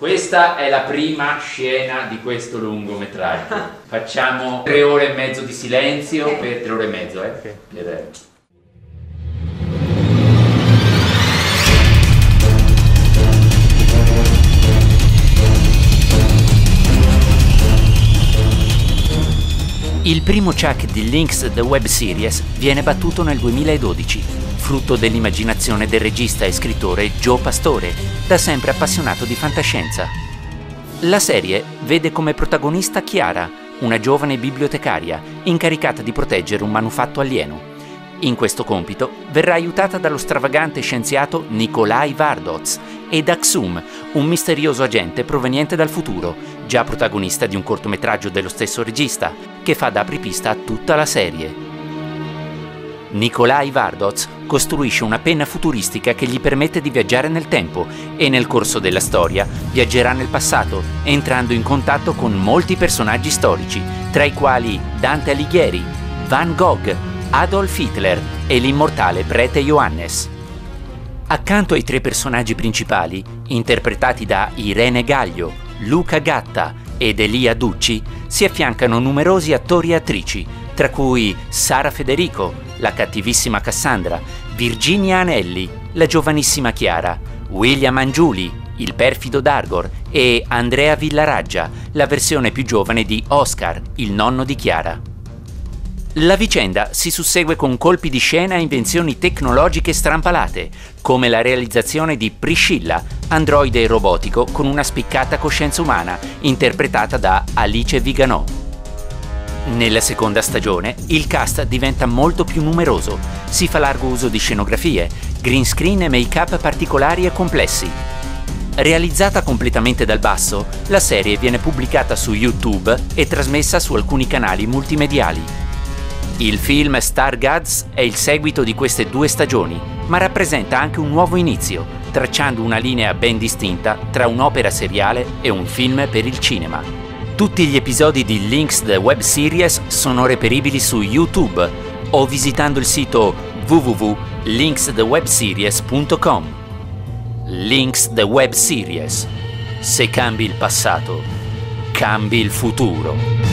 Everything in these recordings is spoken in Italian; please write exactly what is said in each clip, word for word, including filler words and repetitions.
Questa è la prima scena di questo lungometraggio. Facciamo tre ore e mezzo di silenzio okay. per tre ore e mezzo, eh? Okay. Per... Il primo Chuck di Lynx The Web Series viene battuto nel duemiladodici, frutto dell'immaginazione del regista e scrittore Joe Pastore, da sempre appassionato di fantascienza. La serie vede come protagonista Chiara, una giovane bibliotecaria incaricata di proteggere un manufatto alieno. In questo compito verrà aiutata dallo stravagante scienziato Nikolai Vardoz e da Xum, un misterioso agente proveniente dal futuro, già protagonista di un cortometraggio dello stesso regista, che fa da apripista a tutta la serie. Nikolai Vardoz costruisce una penna futuristica che gli permette di viaggiare nel tempo e nel corso della storia viaggerà nel passato, entrando in contatto con molti personaggi storici, tra i quali Dante Alighieri, Van Gogh, Adolf Hitler e l'immortale prete Johannes. Accanto ai tre personaggi principali, interpretati da Irene Gaglio, Luca Gatta ed Elia Ducci, si affiancano numerosi attori e attrici, tra cui Sara Federico, la cattivissima Cassandra, Virginia Anelli, la giovanissima Chiara, William Angiuli, il perfido Dargor, e Andrea Villaraggia, la versione più giovane di Oscar, il nonno di Chiara. La vicenda si sussegue con colpi di scena e invenzioni tecnologiche strampalate, come la realizzazione di Priscilla, androide robotico con una spiccata coscienza umana, interpretata da Alice Viganò. Nella seconda stagione il cast diventa molto più numeroso, si fa largo uso di scenografie, green screen e make-up particolari e complessi. Realizzata completamente dal basso, la serie viene pubblicata su YouTube e trasmessa su alcuni canali multimediali. Il film Star Gods è il seguito di queste due stagioni, ma rappresenta anche un nuovo inizio, tracciando una linea ben distinta tra un'opera seriale e un film per il cinema. Tutti gli episodi di Lynx The Web Series sono reperibili su YouTube o visitando il sito w w w punto lynx the web series punto com. Lynx The Web Series. Se cambi il passato, cambi il futuro.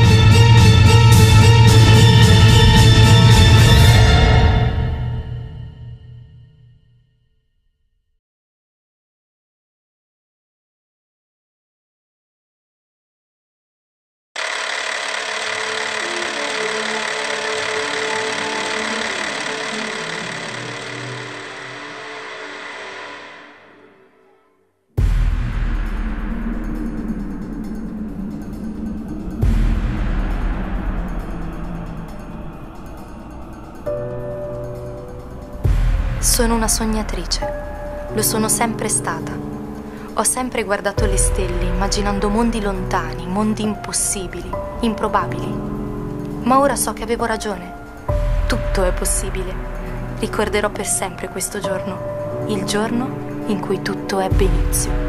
Sono una sognatrice, lo sono sempre stata. Ho sempre guardato le stelle immaginando mondi lontani, mondi impossibili, improbabili. Ma ora so che avevo ragione. Tutto è possibile. Ricorderò per sempre questo giorno, il giorno in cui tutto ebbe inizio.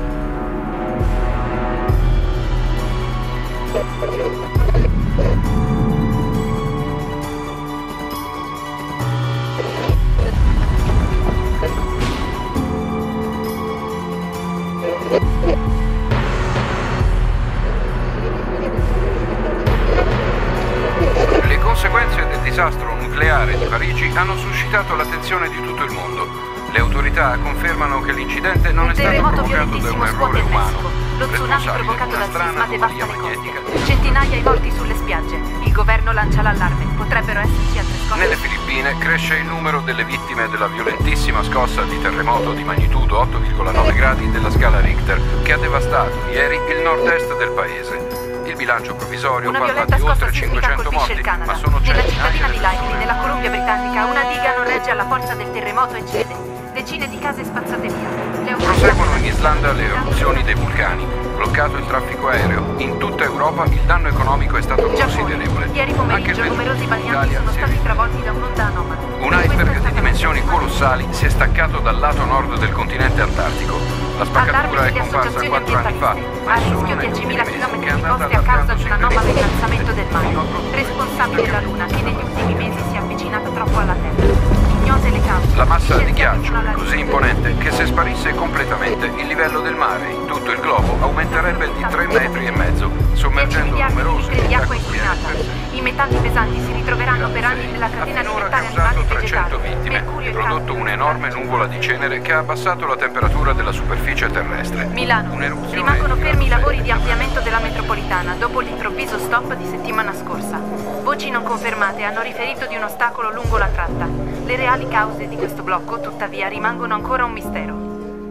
Le conseguenze del disastro nucleare di Parigi hanno suscitato l'attenzione di tutto il mondo. Le autorità confermano che l'incidente non è stato provocato da un errore umano. Lo tsunami provocato dal sisma devasta le coste. Centinaia i morti sulle spiagge. Il governo lancia l'allarme. Potrebbero esserci altre scosse. Nelle Filippine cresce il numero delle vittime della violentissima scossa di terremoto di magnitudo otto virgola nove gradi della scala Richter, che ha devastato ieri il nord-est del paese. Il bilancio provvisorio una parla di oltre cinquecento morti, ma sono nella centinaia cittadina di Langley, persone. nella Columbia Britannica, una diga non regge alla forza del terremoto e cede. Decine di case spazzate via. Le Proseguono in Islanda le eruzioni dei vulcani. Bloccato il traffico aereo. In tutta Europa il danno economico è stato considerevole. Ieri pomeriggio numerosi balneari sono stati travolti da un'onda anomala. Un iceberg di dimensioni colossali si è staccato dal lato nord del continente antartico. La spaccatura è comparsa quattro anni fa. A rischio diecimila chilometri di coste a causa di un anomalo innalzamento del mare. Responsabile la Luna, che negli ultimi mesi si è avvicinata troppo alla Terra. montagnose le cause. La massa di ghiaccio è così imponente che se sparisse completamente il livello del mare in tutto il globo aumenterebbe di tre metri e mezzo, sommergendo numerosi litri di acqua inquinata. I metalli pesanti si ritroveranno per anni nella catena alimentare animale e trecento vegetale. vittime e prodotto un'enorme nuvola di cenere che ha abbassato la temperatura della superficie terrestre. Milano. Rimangono fermi i lavori di ampliamento della metropolitana dopo l'improvviso stop di settimana scorsa. Voci non confermate hanno riferito di un ostacolo lungo la tratta. Le reali cause di questo blocco, tuttavia, rimangono ancora un mistero.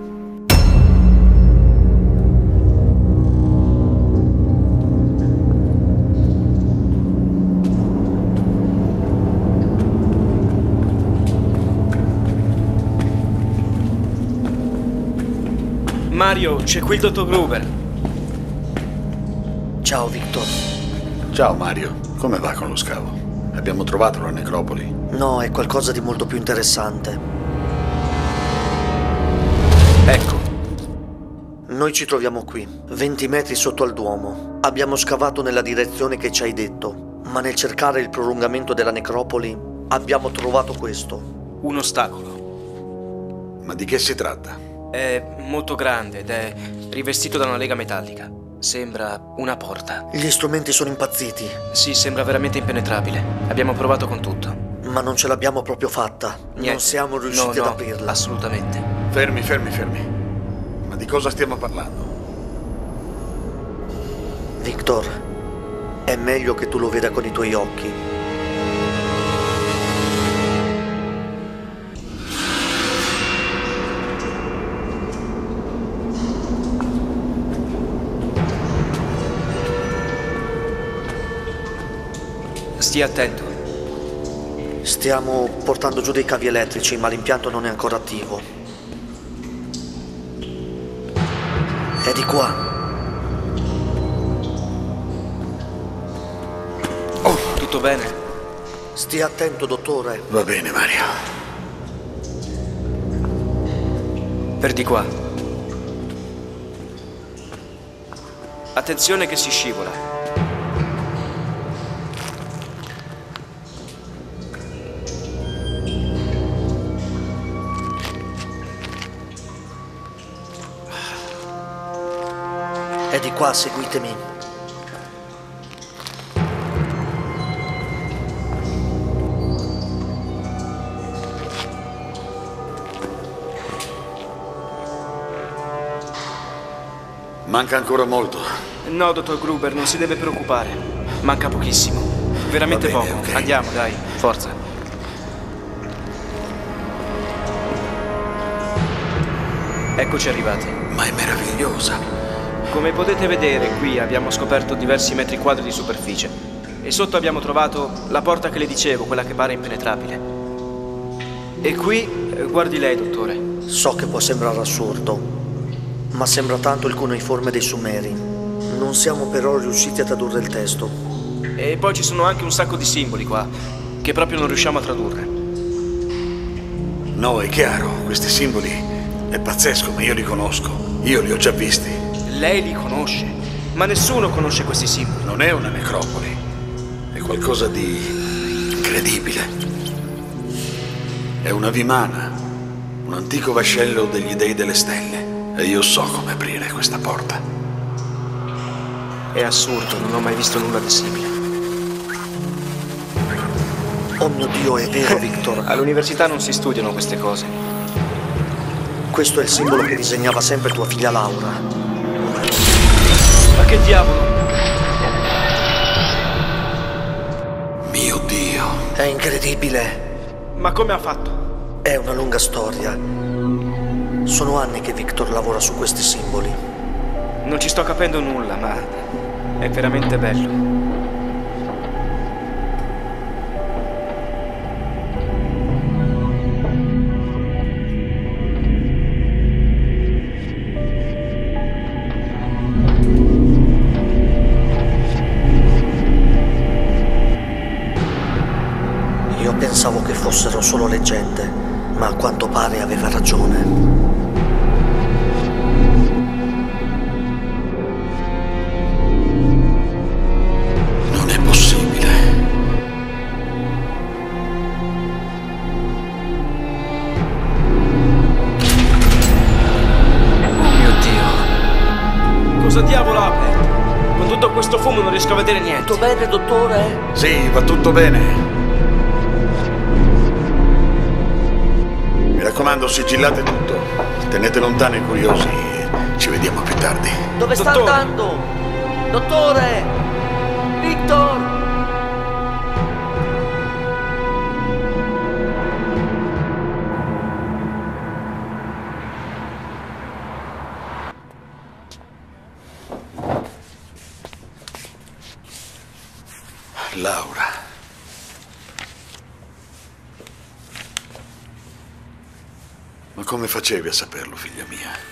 Mario, c'è qui il dottor Gruber. Ciao, Victor. Ciao, Mario. Come va con lo scavo? Abbiamo trovato la necropoli? No, è qualcosa di molto più interessante. Ecco. Noi ci troviamo qui, venti metri sotto al Duomo. Abbiamo scavato nella direzione che ci hai detto, ma nel cercare il prolungamento della necropoli abbiamo trovato questo. Un ostacolo. Ma di che si tratta? È molto grande ed è rivestito da una lega metallica. Sembra una porta. Gli strumenti sono impazziti. Sì, sembra veramente impenetrabile. Abbiamo provato con tutto. Ma non ce l'abbiamo proprio fatta. Niente. Non siamo riusciti no, ad no, aprirla. Assolutamente. Fermi, fermi, fermi. Ma di cosa stiamo parlando? Victor, è meglio che tu lo veda con i tuoi occhi. Stia attento. Stiamo portando giù dei cavi elettrici, ma l'impianto non è ancora attivo. È di qua. Oh, tutto bene? Stia attento, dottore. Va bene, Mario. Per di qua. Attenzione che si scivola. È di qua, seguitemi. Manca ancora molto. No, dottor Gruber, non si deve preoccupare. Manca pochissimo. Veramente Va bene, poco. ok. Andiamo, dai. Forza. Eccoci arrivati. Ma è meravigliosa. Come potete vedere, qui abbiamo scoperto diversi metri quadri di superficie. E sotto abbiamo trovato la porta che le dicevo, quella che pare impenetrabile. E qui, eh, guardi lei, dottore. So che può sembrare assurdo, ma sembra tanto il cuneiforme dei Sumeri. Non siamo però riusciti a tradurre il testo. E poi ci sono anche un sacco di simboli qua, che proprio non riusciamo a tradurre. No, è chiaro, questi simboli è pazzesco, ma io li conosco. Io li ho già visti. Lei li conosce, ma nessuno conosce questi simboli. Non è una necropoli, è qualcosa di incredibile. È una vimana, un antico vascello degli dei delle stelle. E io so come aprire questa porta. È assurdo, non ho mai visto nulla di simile. Oh mio Dio, è vero, Victor. All'università non si studiano queste cose. Questo è il simbolo che disegnava sempre tua figlia Laura. Ma che diavolo? Mio Dio. È incredibile. Ma come ha fatto? È una lunga storia. Sono anni che Victor lavora su questi simboli. Non ci sto capendo nulla, ma è veramente bello. Io pensavo che fossero solo leggende, ma a quanto pare aveva ragione. Non è possibile. Cosa diavolo ha aperto? Con tutto questo fumo non riesco a vedere niente. Tutto bene, dottore? Sì, va tutto bene. Mi raccomando, sigillate tutto. Tenete lontano i curiosi. Ci vediamo più tardi. Dove sta Dottore. andando? Dottore! Victor! Laura. Ma come facevi a saperlo, figlia mia?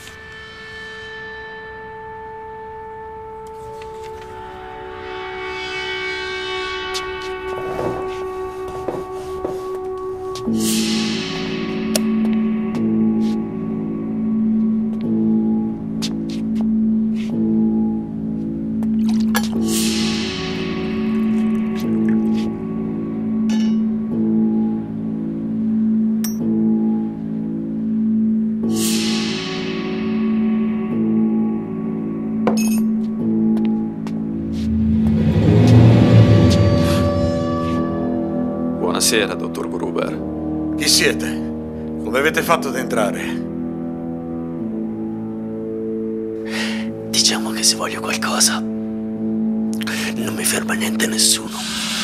Buonasera, dottor Gruber. Chi siete? Come avete fatto ad entrare? Diciamo che se voglio qualcosa, non mi ferma niente nessuno.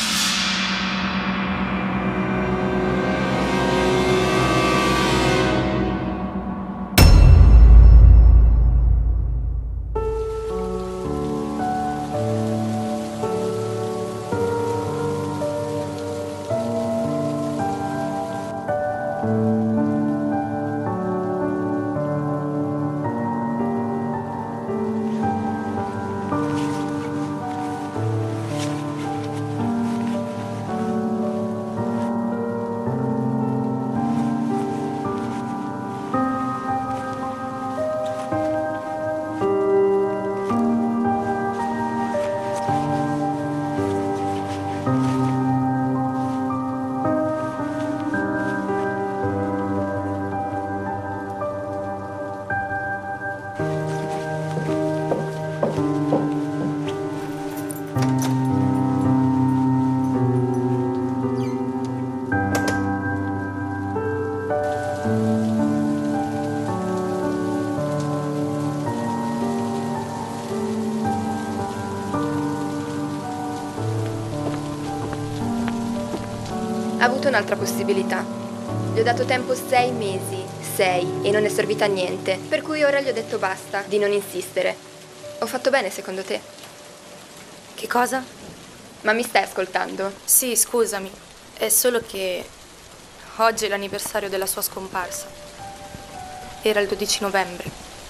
Ha avuto un'altra possibilità. Gli ho dato tempo sei mesi, sei, e non è servita a niente. Per cui ora gli ho detto basta, di non insistere. Ho fatto bene secondo te? Che cosa? Ma mi stai ascoltando? Sì, scusami. È solo che oggi è l'anniversario della sua scomparsa. Era il dodici novembre.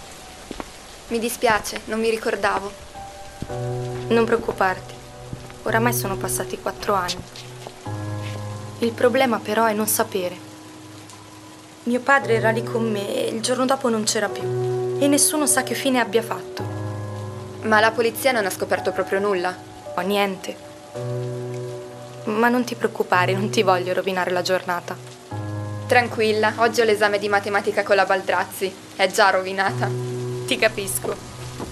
Mi dispiace, non mi ricordavo. Non preoccuparti. Oramai sono passati quattro anni. Il problema però è non sapere. Mio padre era lì con me e il giorno dopo non c'era più. E nessuno sa che fine abbia fatto. Ma la polizia non ha scoperto proprio nulla? Oh, niente. Ma non ti preoccupare, non ti voglio rovinare la giornata. Tranquilla, oggi ho l'esame di matematica con la Baldrazzi. È già rovinata. Ti capisco.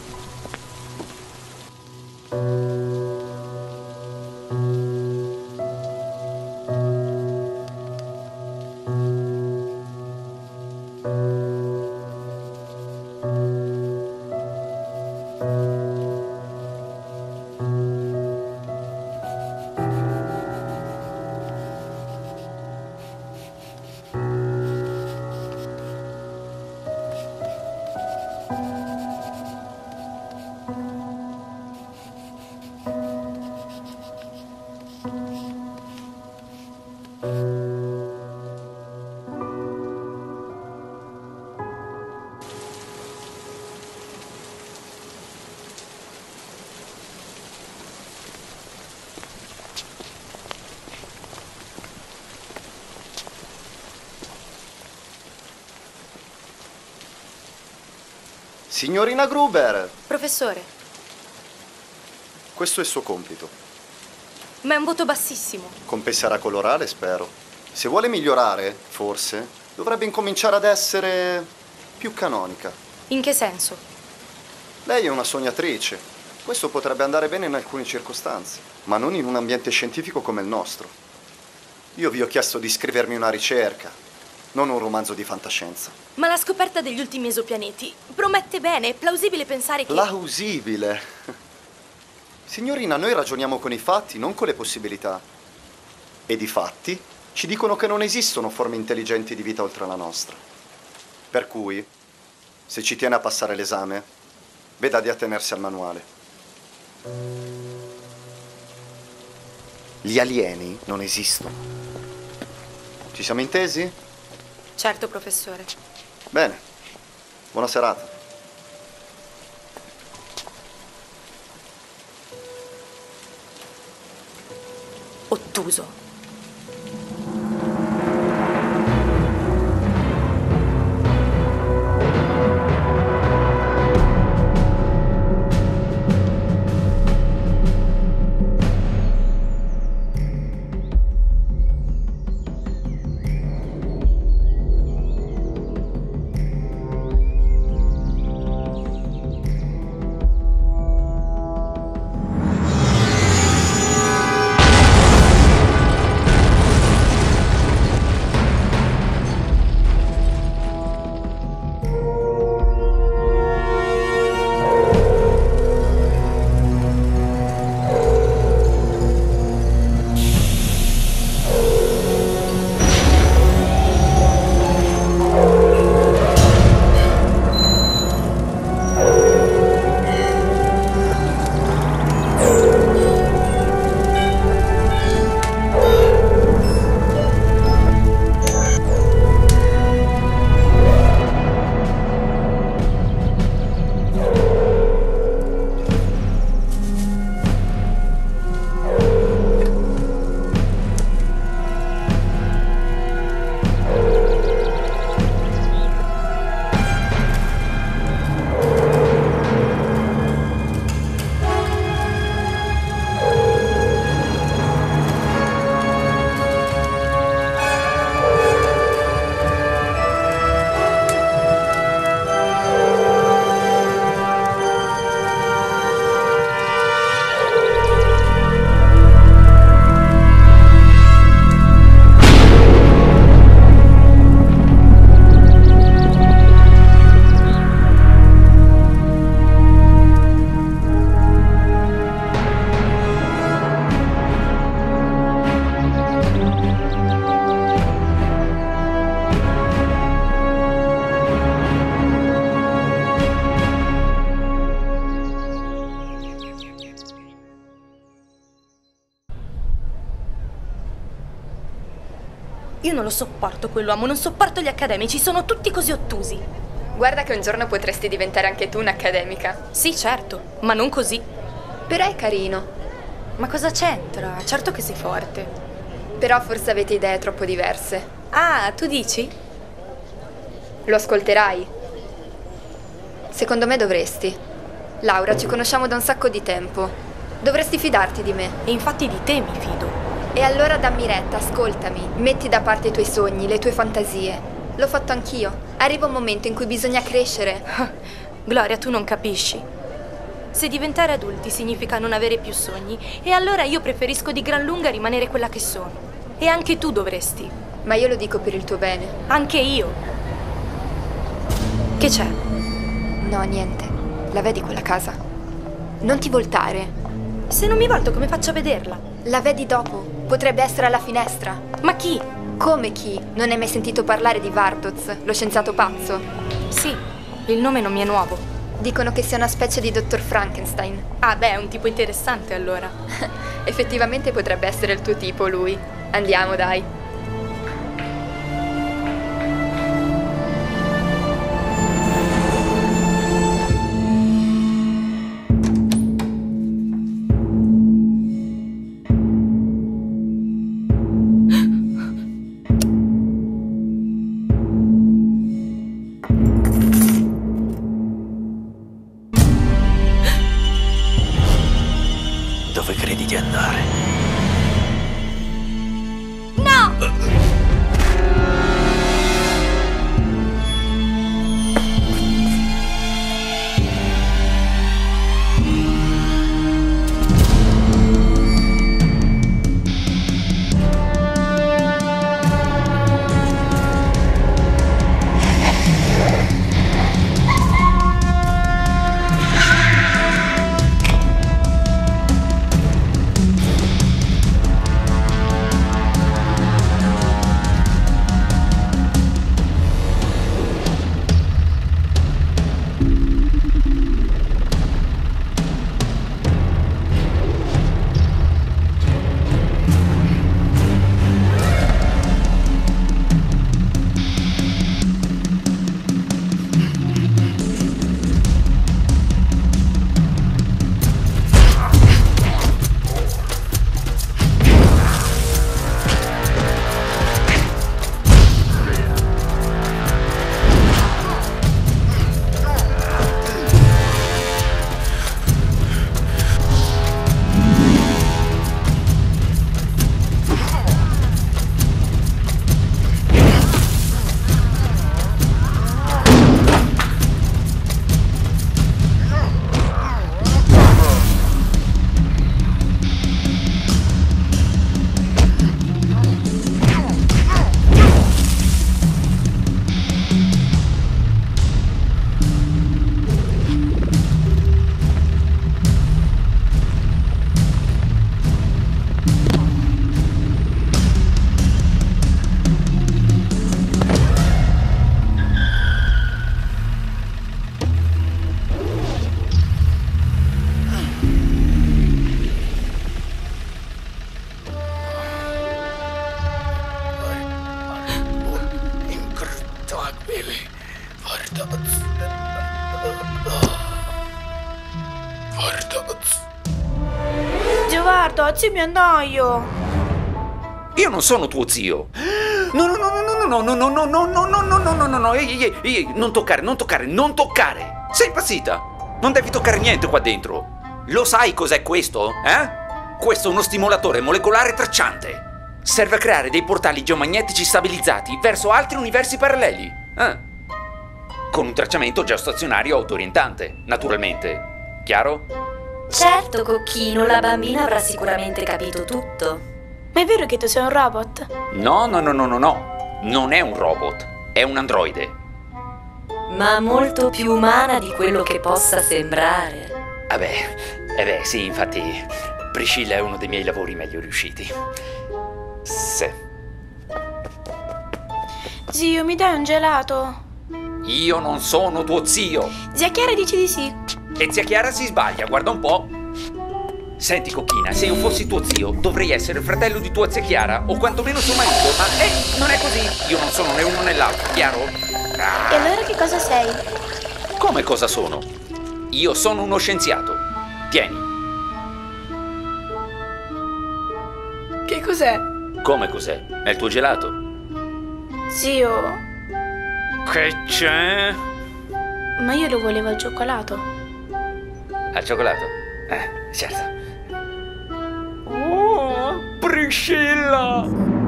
Signorina Gruber! Professore. Questo è il suo compito. Ma è un voto bassissimo. Compenserà con l'orale, spero. Se vuole migliorare, forse, dovrebbe incominciare ad essere più canonica. In che senso? Lei è una sognatrice. Questo potrebbe andare bene in alcune circostanze, ma non in un ambiente scientifico come il nostro. Io vi ho chiesto di scrivermi una ricerca, non un romanzo di fantascienza. Ma la scoperta degli ultimi esopianeti promette bene, è plausibile pensare che... Plausibile? Signorina, noi ragioniamo con i fatti, non con le possibilità. E di fatti ci dicono che non esistono forme intelligenti di vita oltre la nostra. Per cui, se ci tiene a passare l'esame, veda di attenersi al manuale. Gli alieni non esistono. Ci siamo intesi? Certo, professore. Bene. Buona serata. Ottuso. Io non lo sopporto quell'uomo, non sopporto gli accademici, sono tutti così ottusi. Guarda che un giorno potresti diventare anche tu un'accademica. Sì, certo, ma non così. Però è carino. Ma cosa c'entra? Certo che sei forte. Però forse avete idee troppo diverse. Ah, tu dici? Lo ascolterai? Secondo me dovresti. Laura, ci conosciamo da un sacco di tempo. Dovresti fidarti di me. E infatti di te mi fido. E allora dammi retta, ascoltami. Metti da parte i tuoi sogni, le tue fantasie. L'ho fatto anch'io. Arriva un momento in cui bisogna crescere. Gloria, tu non capisci. Se diventare adulti significa non avere più sogni, e allora io preferisco di gran lunga rimanere quella che sono. E anche tu dovresti. Ma io lo dico per il tuo bene. Anche io. Che c'è? No, niente. La vedi quella casa? Non ti voltare. Se non mi volto, come faccio a vederla? La vedi dopo. Potrebbe essere alla finestra. Ma chi? Come chi? Non hai mai sentito parlare di Vardoz, lo scienziato pazzo? Sì, il nome non mi è nuovo. Dicono che sia una specie di dottor Frankenstein. Ah beh, è un tipo interessante allora. Effettivamente potrebbe essere il tuo tipo, lui. Andiamo, dai. Dove credi di andare? No! Giovardo, zio, mi annoio. Io non sono tuo zio. No, no, no, no, no, no, no, no, no, no, no, no, no, no, no, no, ehi, ehi, ehi, non toccare, non toccare, non toccare. Sei impazzita? Non devi toccare niente qua dentro. Lo sai cos'è questo, eh? Questo è uno stimolatore molecolare tracciante. Serve a creare dei portali geomagnetici stabilizzati verso altri universi paralleli. Eh? Con un tracciamento geostazionario autorientante, naturalmente. Chiaro? Certo, Cocchino, la bambina avrà sicuramente capito tutto. Ma è vero che tu sei un robot? No, no, no, no, no, no. Non è un robot, è un androide. Ma molto più umana di quello che possa sembrare. Vabbè, eh beh, sì, infatti, Priscilla è uno dei miei lavori meglio riusciti. Sì. Zio, mi dai un gelato? Io non sono tuo zio. Zia Chiara dice di sì. E zia Chiara si sbaglia, guarda un po'. Senti, Cocchina, se io fossi tuo zio, dovrei essere il fratello di tua zia Chiara, o quantomeno suo marito, ma eh, non è così. Io non sono né uno né l'altro, chiaro? E allora che cosa sei? Come cosa sono? Io sono uno scienziato. Tieni. Che cos'è? Come cos'è? È il tuo gelato? Zio. Che c'è? Ma io lo volevo al cioccolato. Al cioccolato? Eh, certo. Oh, Priscilla!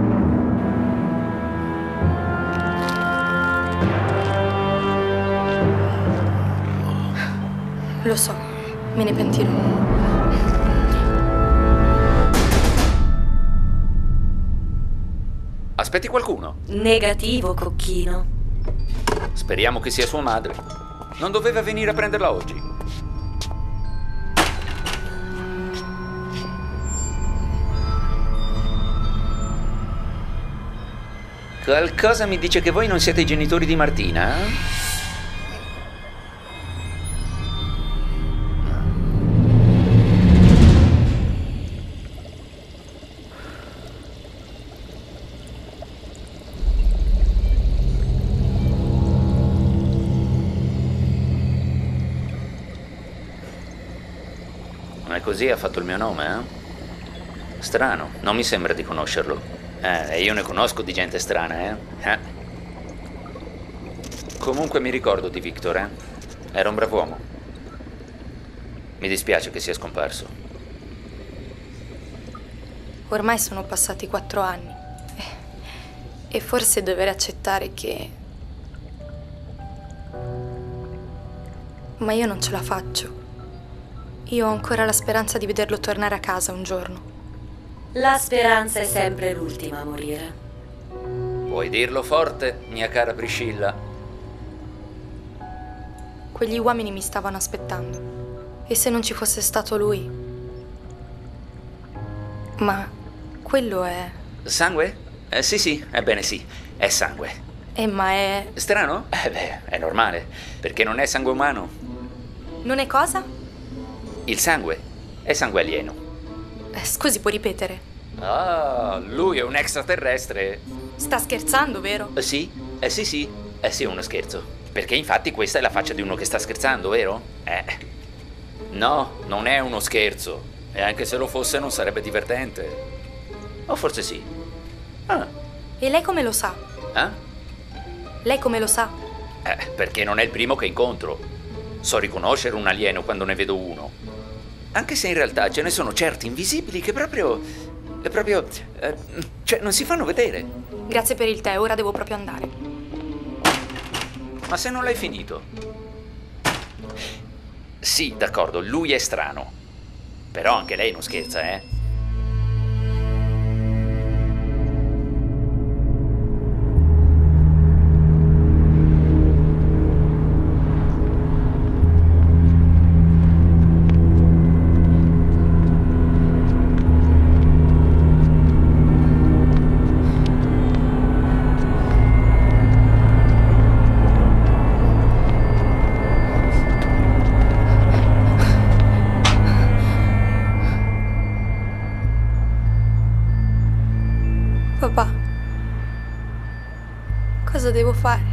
Lo so, me ne pentirò. Aspetti qualcuno? Negativo, Cocchino. Speriamo che sia sua madre. Non doveva venire a prenderla oggi. Qualcosa mi dice che voi non siete i genitori di Martina, eh? Ma è così ha fatto il mio nome, eh? Strano, non mi sembra di conoscerlo. Eh, io ne conosco di gente strana, eh? eh? Comunque mi ricordo di Victor, eh? Era un brav'uomo. Mi dispiace che sia scomparso. Ormai sono passati quattro anni. E forse dovrei accettare che... Ma io non ce la faccio. Io ho ancora la speranza di vederlo tornare a casa un giorno. La speranza è sempre l'ultima a morire. Puoi dirlo forte, mia cara Priscilla. Quegli uomini mi stavano aspettando. E se non ci fosse stato lui? Ma quello è... Sangue? Eh, sì, sì, ebbene sì, è sangue. Eh, ma è... Strano? Eh beh, è normale, perché non è sangue umano. Non è cosa? Il sangue è sangue alieno. Eh, scusi, può ripetere? Ah, lui è un extraterrestre. Sta scherzando, vero? Eh, sì, eh sì sì, eh sì è uno scherzo. Perché infatti questa è la faccia di uno che sta scherzando, vero? Eh. No, non è uno scherzo. E anche se lo fosse non sarebbe divertente. O forse sì. Ah. E lei come lo sa? Eh? Lei come lo sa? Eh, perché non è il primo che incontro. So riconoscere un alieno quando ne vedo uno. Anche se in realtà ce ne sono certi invisibili che proprio... proprio... Eh, cioè, non si fanno vedere. Grazie per il tè, ora devo proprio andare. Ma se non l'hai finito? Sì, d'accordo, lui è strano. Però anche lei non scherza, eh? Papà, cosa devo fare?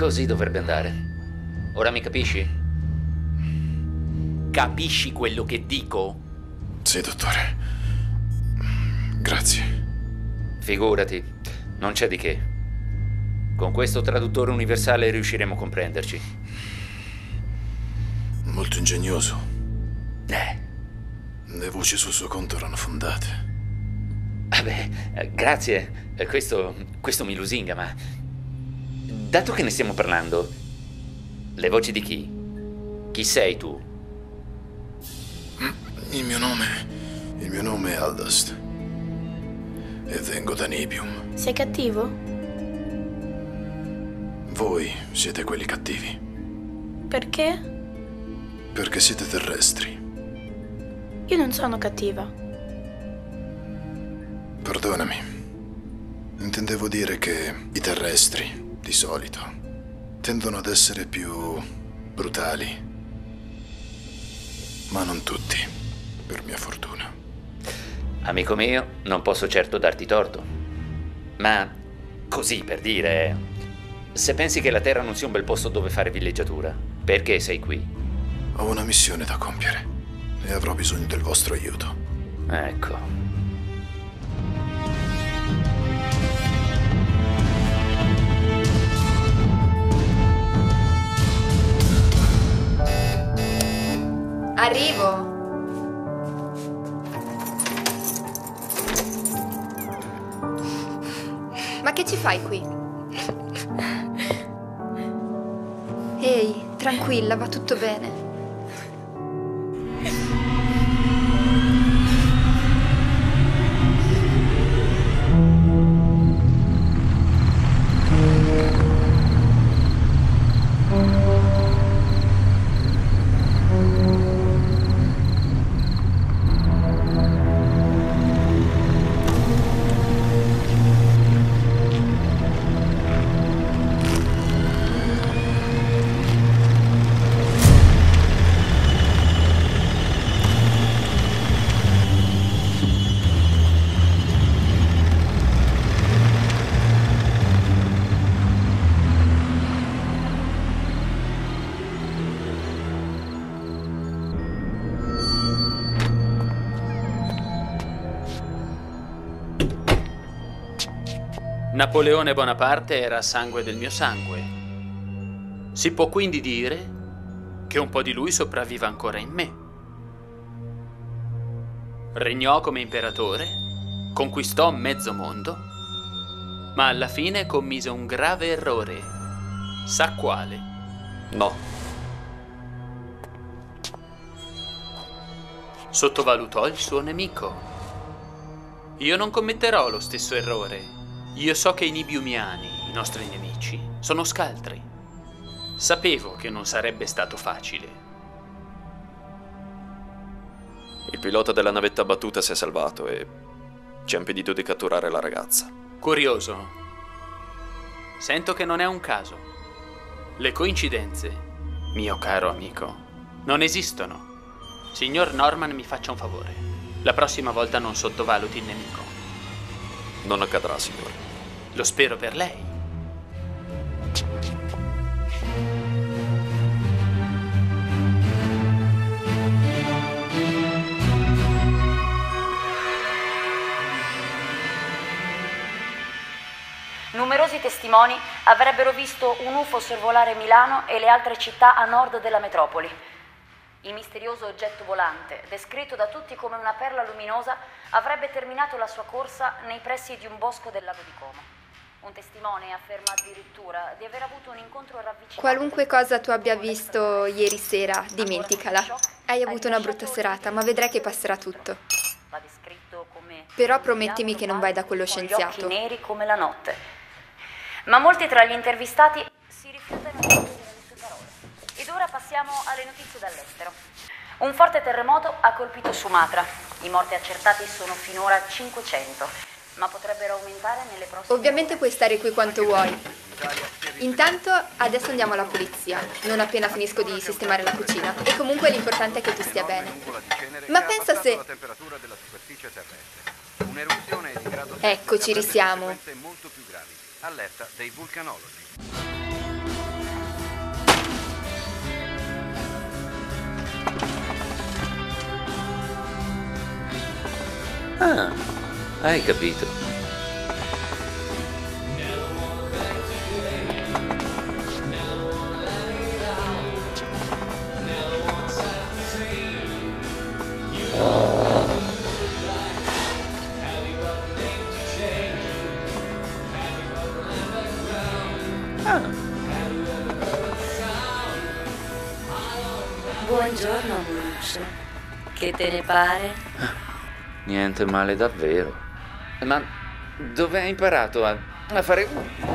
Così dovrebbe andare. Ora mi capisci? Capisci quello che dico? Sì, dottore. Grazie. Figurati, non c'è di che. Con questo traduttore universale riusciremo a comprenderci. Molto ingegnoso. Eh. Le voci sul suo conto erano fondate. Vabbè, eh, grazie. Eh, Questo, questo mi lusinga, ma... Dato che ne stiamo parlando, le voci di chi? Chi sei tu? Il mio nome... Il mio nome è Aldast. E vengo da Nibium. Sei cattivo? Voi siete quelli cattivi. Perché? Perché siete terrestri. Io non sono cattiva. Perdonami. Intendevo dire che i terrestri, di solito, tendono ad essere più brutali. Ma non tutti, per mia fortuna. Amico mio, non posso certo darti torto. Ma, così per dire, se pensi che la Terra non sia un bel posto dove fare villeggiatura, perché sei qui? Ho una missione da compiere e avrò bisogno del vostro aiuto. Ecco. Arrivo. Ma che ci fai qui? Ehi, tranquilla, va tutto bene. Napoleone Bonaparte era sangue del mio sangue. Si può quindi dire che un po' di lui sopravviva ancora in me. Regnò come imperatore, conquistò mezzo mondo, ma alla fine commise un grave errore. Sa quale? No. Sottovalutò il suo nemico. Io non commetterò lo stesso errore. Io so che i nibiumiani, i nostri nemici, sono scaltri. Sapevo che non sarebbe stato facile. Il pilota della navetta abbattuta si è salvato e ci ha impedito di catturare la ragazza. Curioso. Sento che non è un caso. Le coincidenze, mio caro amico, non esistono. Signor Norman, mi faccia un favore. La prossima volta non sottovaluti il nemico. Non accadrà, signore. Lo spero per lei. Numerosi testimoni avrebbero visto un U F O sorvolare Milano e le altre città a nord della metropoli. Il misterioso oggetto volante, descritto da tutti come una perla luminosa, avrebbe terminato la sua corsa nei pressi di un bosco del lago di Como. Un testimone afferma addirittura di aver avuto un incontro ravvicinato. Qualunque cosa tu abbia visto ieri sera, dimenticala. Hai avuto una brutta serata, ma vedrai che passerà tutto. Va descritto come Però promettimi che non vai da quello con gli scienziato. occhi neri come la notte. Ma molti tra gli intervistati si rifiutano di credere alle sue parole. Ed ora passiamo alle notizie dall'estero. Un forte terremoto ha colpito Sumatra. I morti accertati sono finora cinquecento, ma potrebbero aumentare nelle prossime Ovviamente puoi stare qui quanto vuoi. Intanto adesso andiamo alla pulizia, non appena finisco di sistemare la cucina. E comunque l'importante è che tu stia bene. Ma pensa se... Ecco, ci risiamo. Allerta dei vulcanologi. Ah, hai capito. Ah. Buongiorno, Amoruccio. Che te ne pare? Niente male davvero. Ma dove hai imparato a, a fare...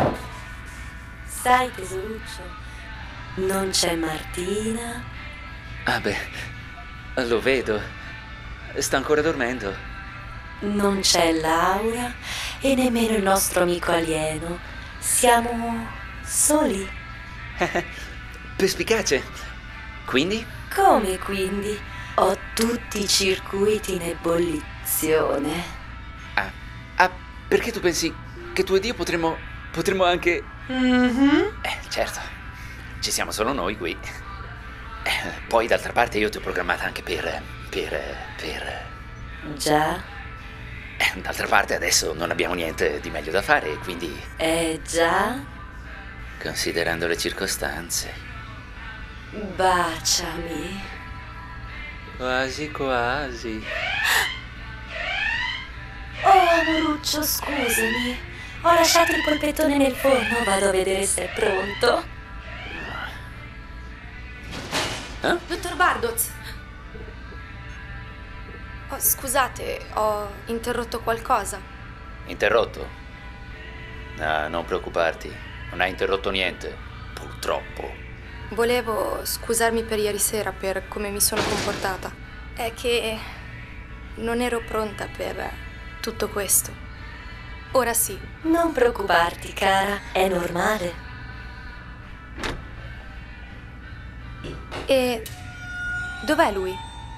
Sai, tesoruccio, non c'è Martina. Ah beh, lo vedo. Sta ancora dormendo. Non c'è Laura e nemmeno il nostro amico alieno. Siamo soli. Perspicace. Quindi? Come quindi? Ho tutti i circuiti in ebollizione. Ah, ah, perché tu pensi che tu ed io potremmo... potremmo anche... Mm-hmm. Eh, certo. Ci siamo solo noi qui. Eh, poi d'altra parte io ti ho programmata anche per... per... per... Già. Eh, d'altra parte adesso non abbiamo niente di meglio da fare, quindi... Eh già. Considerando le circostanze... Baciami. Quasi quasi. Oh, Amoruccio, scusami. Ho lasciato il polpettone nel forno. Vado a vedere se è pronto. Eh? Dottor Bardoz. Oh, scusate, ho interrotto qualcosa. Interrotto? No, non preoccuparti. Non hai interrotto niente. Purtroppo. Volevo scusarmi per ieri sera, per come mi sono comportata. È che non ero pronta per tutto questo. Ora sì. Non preoccuparti, cara, è normale. E dov'è lui?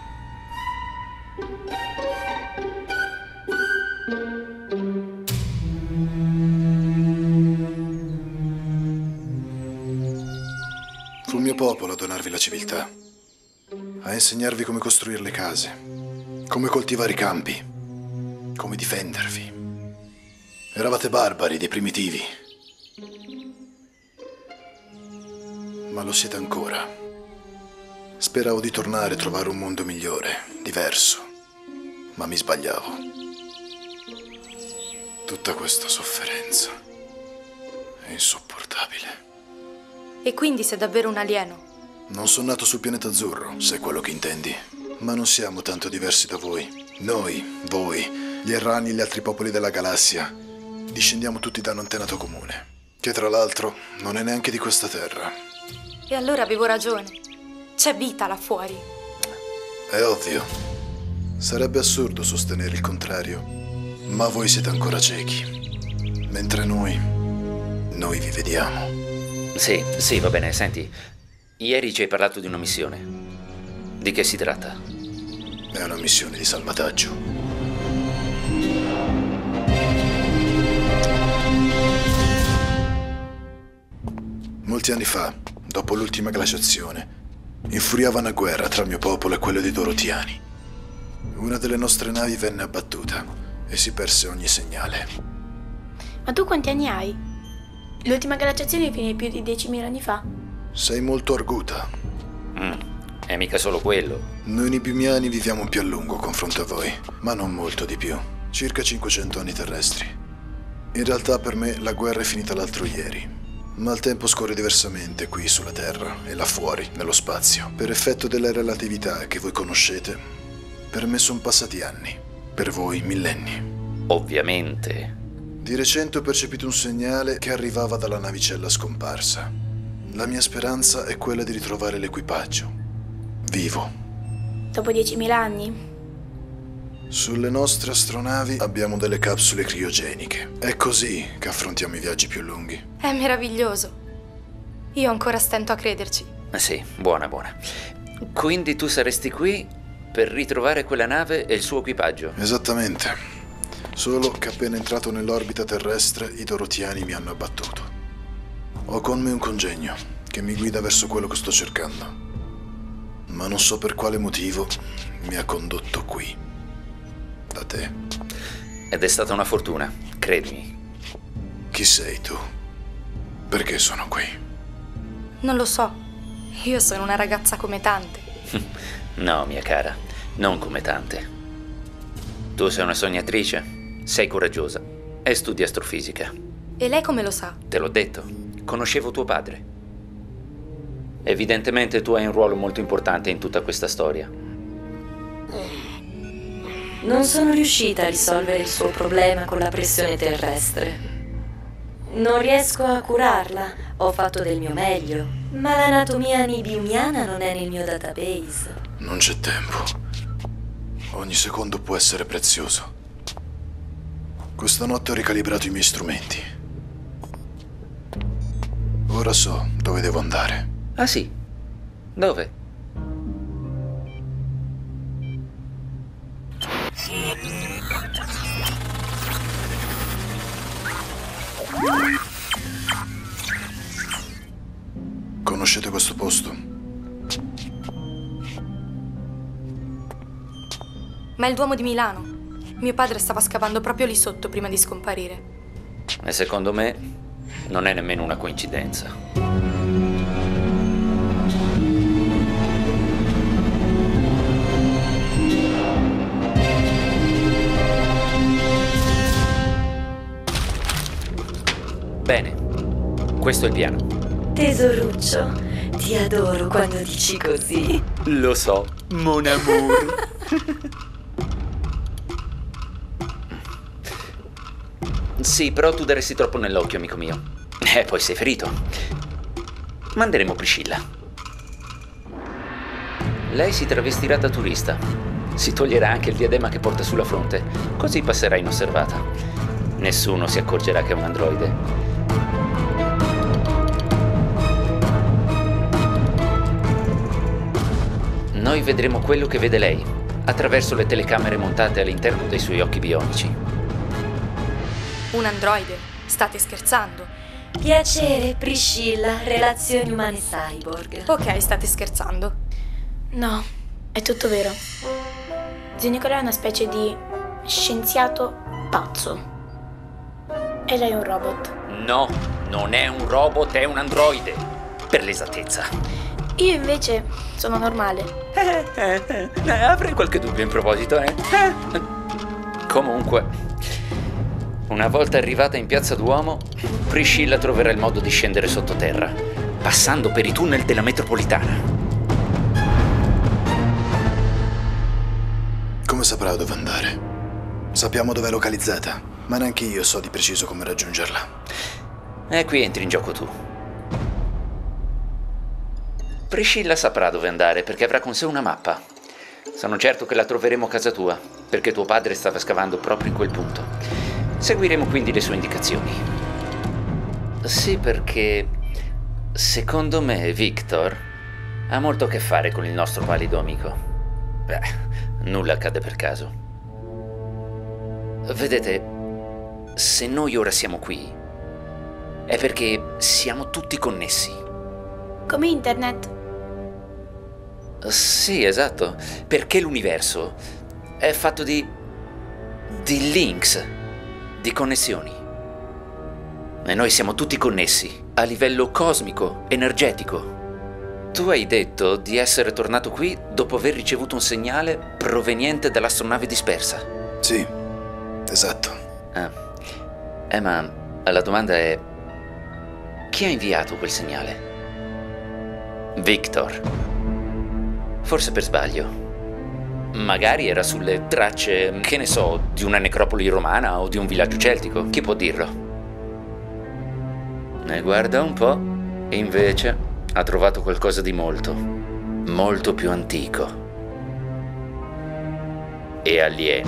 Fu il mio popolo a donarvi la civiltà, a insegnarvi come costruire le case, come coltivare i campi, come difendervi. Eravate barbari, dei primitivi, ma lo siete ancora. Speravo di tornare a trovare un mondo migliore, diverso, ma mi sbagliavo. Tutta questa sofferenza è insopportabile. E quindi sei davvero un alieno? Non sono nato sul pianeta azzurro, se è quello che intendi. Ma non siamo tanto diversi da voi. Noi, voi, gli Errani e gli altri popoli della galassia discendiamo tutti da un antenato comune, che tra l'altro non è neanche di questa terra. E allora avevo ragione. C'è vita là fuori. È ovvio. Sarebbe assurdo sostenere il contrario. Ma voi siete ancora ciechi. Mentre noi, noi vi vediamo. Sì, sì, va bene, senti. Ieri ci hai parlato di una missione. Di che si tratta? È una missione di salvataggio. Molti anni fa, dopo l'ultima glaciazione, infuriava una guerra tra il mio popolo e quello dei Dorotiani. Una delle nostre navi venne abbattuta e si perse ogni segnale. Ma tu quanti anni hai? L'ultima glaciazione finì più di diecimila anni fa. Sei molto arguta. Mm, è mica solo quello. Noi nibimiani viviamo più a lungo confronto a voi, ma non molto di più. Circa cinquecento anni terrestri. In realtà per me la guerra è finita l'altro ieri. Ma il tempo scorre diversamente qui sulla Terra e là fuori, nello spazio. Per effetto della relatività che voi conoscete, per me sono passati anni. Per voi millenni. Ovviamente. Di recente ho percepito un segnale che arrivava dalla navicella scomparsa. La mia speranza è quella di ritrovare l'equipaggio. Vivo. Dopo diecimila anni? Sulle nostre astronavi abbiamo delle capsule criogeniche. È così che affrontiamo i viaggi più lunghi. È meraviglioso. Io ancora stento a crederci. Sì, buona, buona. Quindi tu saresti qui per ritrovare quella nave e il suo equipaggio? Esattamente. Solo che appena entrato nell'orbita terrestre i Dorotiani mi hanno abbattuto. Ho con me un congegno che mi guida verso quello che sto cercando. Ma non so per quale motivo mi ha condotto qui. Da te. Ed è stata una fortuna, credimi. Chi sei tu? Perché sono qui? Non lo so. Io sono una ragazza come tante. No, mia cara, non come tante. Tu sei una sognatrice, sei coraggiosa e studi astrofisica. E lei come lo sa? Te l'ho detto, conoscevo tuo padre. Evidentemente tu hai un ruolo molto importante in tutta questa storia. Non sono riuscita a risolvere il suo problema con la pressione terrestre. Non riesco a curarla, ho fatto del mio meglio, ma l'anatomia nibiumiana non è nel mio database. Non c'è tempo. Ogni secondo può essere prezioso. Questa notte ho ricalibrato i miei strumenti. Ora so dove devo andare. Ah sì? Dove? Conoscete questo posto? Ma è il Duomo di Milano. Mio padre stava scavando proprio lì sotto prima di scomparire. E secondo me non è nemmeno una coincidenza. Bene, questo è il piano. Tesoruccio, ti adoro quando dici così. Lo so, mon amour. Sì, però tu daresti troppo nell'occhio, amico mio. E poi sei ferito. Manderemo Priscilla. Lei si travestirà da turista. Si toglierà anche il diadema che porta sulla fronte, così passerà inosservata. Nessuno si accorgerà che è un androide. Noi vedremo quello che vede lei, attraverso le telecamere montate all'interno dei suoi occhi bionici. Un androide? State scherzando? Piacere, Priscilla, relazioni umane cyborg. Ok, state scherzando. No, è tutto vero. Zio Nicolò è una specie di scienziato pazzo. E lei è un robot. No, non è un robot, è un androide, per l'esattezza. Io invece sono normale. Eh, eh, eh, avrei qualche dubbio in proposito, eh? eh. Comunque, una volta arrivata in Piazza Duomo, Priscilla troverà il modo di scendere sottoterra, passando per i tunnel della metropolitana. Come saprà dove andare? Sappiamo dove è localizzata, ma neanche io so di preciso come raggiungerla. E qui entri in gioco tu. Priscilla saprà dove andare perché avrà con sé una mappa. Sono certo che la troveremo a casa tua, perché tuo padre stava scavando proprio in quel punto. Seguiremo quindi le sue indicazioni. Sì, perché secondo me Victor ha molto a che fare con il nostro valido amico. Beh, nulla accade per caso. Vedete, se noi ora siamo qui, è perché siamo tutti connessi. Come internet. Sì, esatto, perché l'universo è fatto di... di links, di connessioni. E noi siamo tutti connessi, a livello cosmico, energetico. Tu hai detto di essere tornato qui dopo aver ricevuto un segnale proveniente dall'astronave dispersa. Sì, esatto. Ah. Eh, ma la domanda è... chi ha inviato quel segnale? Victor. Forse per sbaglio. Magari era sulle tracce, che ne so, di una necropoli romana o di un villaggio celtico. Chi può dirlo? E guarda un po', invece ha trovato qualcosa di molto, molto più antico e alieno.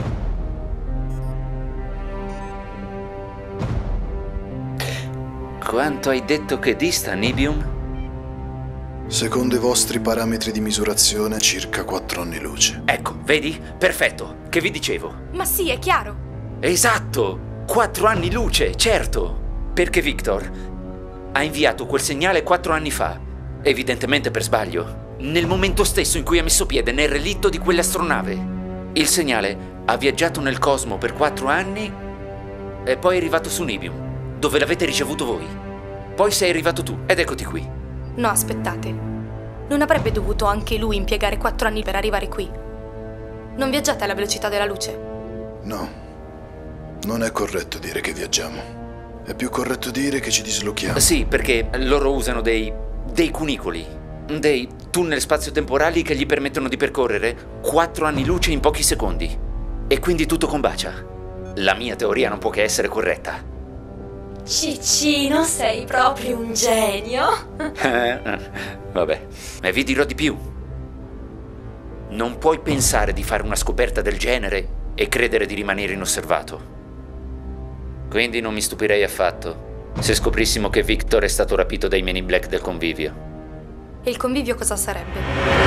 Quanto hai detto che dista Nibium? Secondo i vostri parametri di misurazione, circa quattro anni luce. Ecco, vedi? Perfetto, che vi dicevo. Ma sì, è chiaro. Esatto, quattro anni luce, certo. Perché Victor ha inviato quel segnale quattro anni fa, evidentemente per sbaglio, nel momento stesso in cui ha messo piede nel relitto di quell'astronave. Il segnale ha viaggiato nel cosmo per quattro anni e poi è arrivato su Nibium, dove l'avete ricevuto voi. Poi sei arrivato tu ed eccoti qui. No, aspettate. Non avrebbe dovuto anche lui impiegare quattro anni per arrivare qui? Non viaggiate alla velocità della luce? No, non è corretto dire che viaggiamo. È più corretto dire che ci dislochiamo. Sì, perché loro usano dei... dei cunicoli, dei tunnel spazio-temporali che gli permettono di percorrere quattro anni luce in pochi secondi. E quindi tutto combacia. La mia teoria non può che essere corretta. Ciccino, sei proprio un genio. Vabbè, e vi dirò di più. Non puoi pensare di fare una scoperta del genere e credere di rimanere inosservato. Quindi non mi stupirei affatto se scoprissimo che Victor è stato rapito dai Men in Black del convivio. E il convivio cosa sarebbe?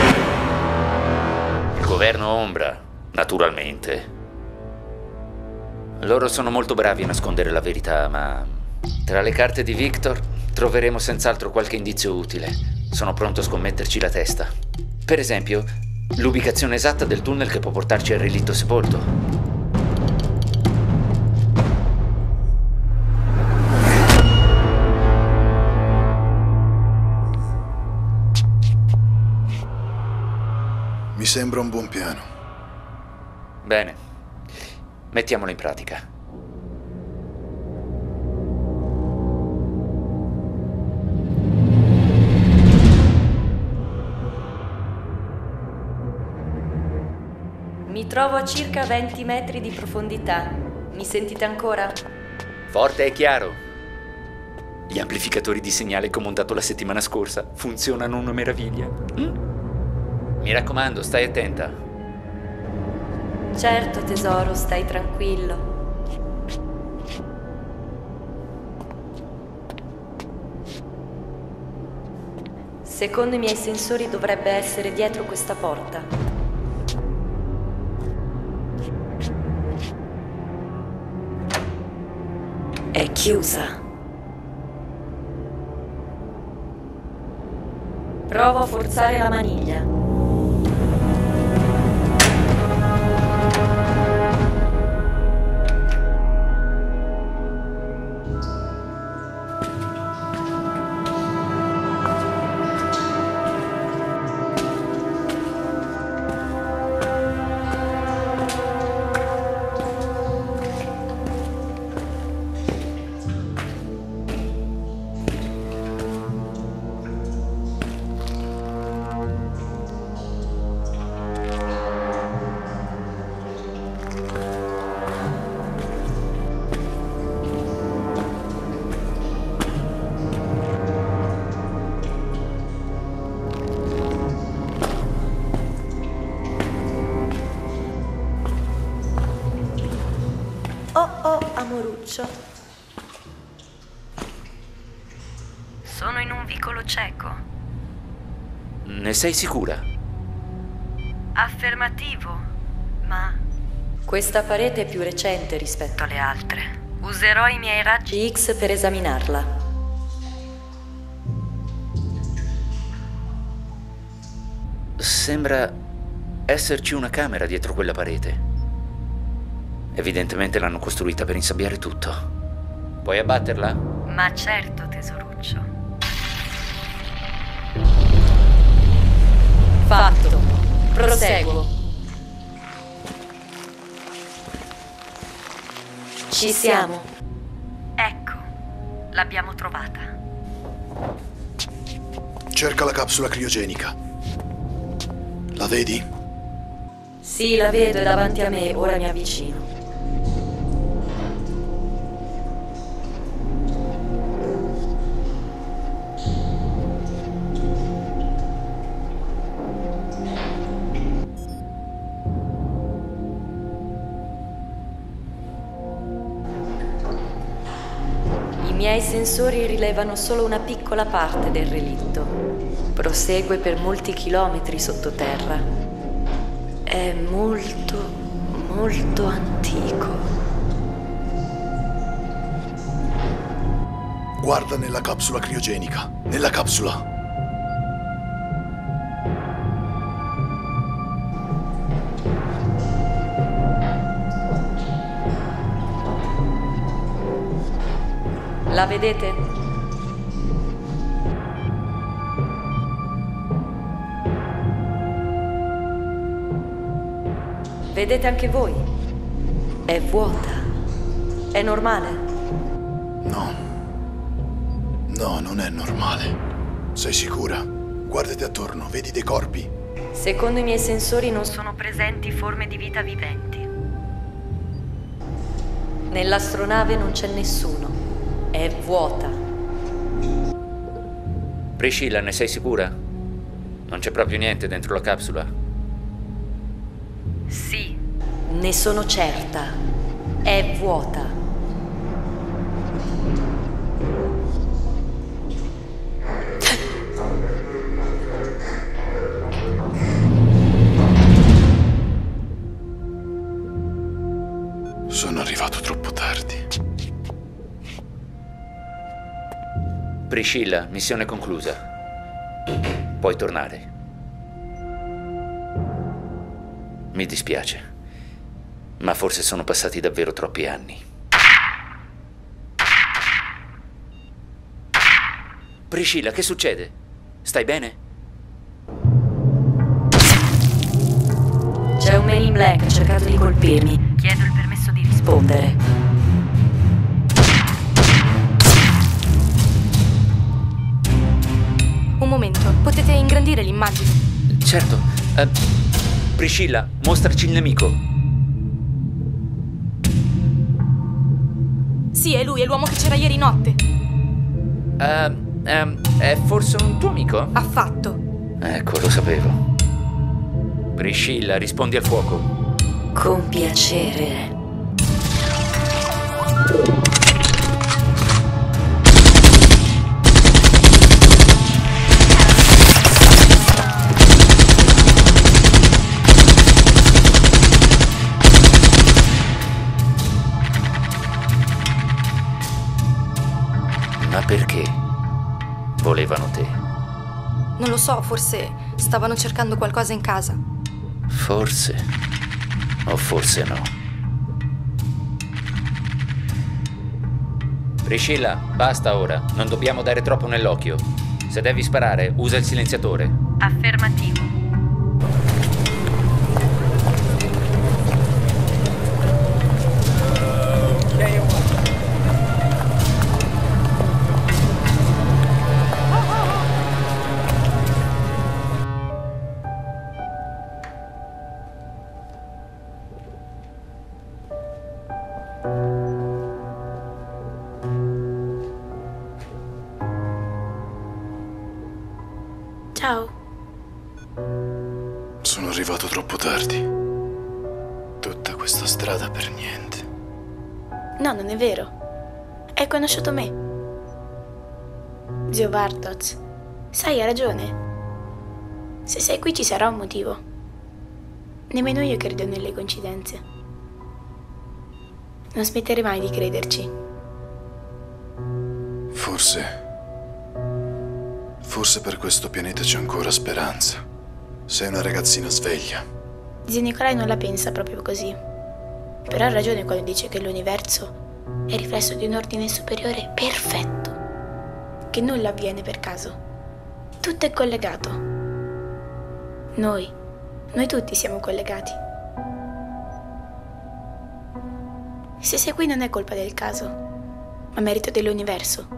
Il governo ombra, naturalmente. Loro sono molto bravi a nascondere la verità, ma tra le carte di Victor troveremo senz'altro qualche indizio utile. Sono pronto a scommetterci la testa. Per esempio, l'ubicazione esatta del tunnel che può portarci al relitto sepolto. Mi sembra un buon piano. Bene, mettiamolo in pratica. Mi trovo a circa venti metri di profondità. Mi sentite ancora? Forte e chiaro. Gli amplificatori di segnale che ho montato la settimana scorsa funzionano una meraviglia. Mm? Mi raccomando, stai attenta. Certo, tesoro, stai tranquillo. Secondo i miei sensori dovrebbe essere dietro questa porta. È chiusa. Provo a forzare la maniglia. Sono in un vicolo cieco. Ne sei sicura? Affermativo, ma questa parete è più recente rispetto alle altre. Userò i miei raggi X per esaminarla. Sembra esserci una camera dietro quella parete. Evidentemente l'hanno costruita per insabbiare tutto. Puoi abbatterla? Ma certo, tesoruccio. Fatto. Proseguo. Ci siamo. Ecco, l'abbiamo trovata. Cerca la capsula criogenica. La vedi? Sì, la vedo, è davanti a me, ora mi avvicino. I miei sensori rilevano solo una piccola parte del relitto. Prosegue per molti chilometri sottoterra. È molto, molto antico. Guarda nella capsula criogenica. Nella capsula. La vedete? Vedete anche voi? È vuota. È normale? No. No, non è normale. Sei sicura? Guardati attorno, vedi dei corpi? Secondo i miei sensori non sono presenti forme di vita viventi. Nell'astronave non c'è nessuno. È vuota. Priscilla, ne sei sicura? Non c'è proprio niente dentro la capsula? Sì, ne sono certa. È vuota. Sono arrivato troppo tardi. Priscilla, missione conclusa. Puoi tornare. Mi dispiace, ma forse sono passati davvero troppi anni. Priscilla, che succede? Stai bene? C'è un Man in Black che ha cercato di colpirmi. Chiedo il permesso di rispondere. Un momento, potete ingrandire l'immagine? Certo. Uh, Priscilla, mostraci il nemico. Sì, è lui, è l'uomo che c'era ieri notte. Uh, um, è forse un tuo amico? Affatto. Ecco, lo sapevo. Priscilla, rispondi al fuoco. Con piacere. Ma perché volevano te? Non lo so, forse stavano cercando qualcosa in casa. Forse. O forse no. Priscilla, basta ora. Non dobbiamo dare troppo nell'occhio. Se devi sparare, usa il silenziatore. Affermativo. Ciao. Sono arrivato troppo tardi. Tutta questa strada per niente. No, non è vero. Hai conosciuto me. Zio Bartosz. Sai, hai ragione. Se sei qui ci sarà un motivo. Nemmeno io credo nelle coincidenze. Non smettere mai di crederci. Forse... Forse per questo pianeta c'è ancora speranza. Sei una ragazzina sveglia. Zio Nicolai non la pensa proprio così. Però ha ragione quando dice che l'universo è riflesso di un ordine superiore perfetto. Che nulla avviene per caso. Tutto è collegato. Noi, noi tutti siamo collegati. Se sei qui non è colpa del caso, ma merito dell'universo.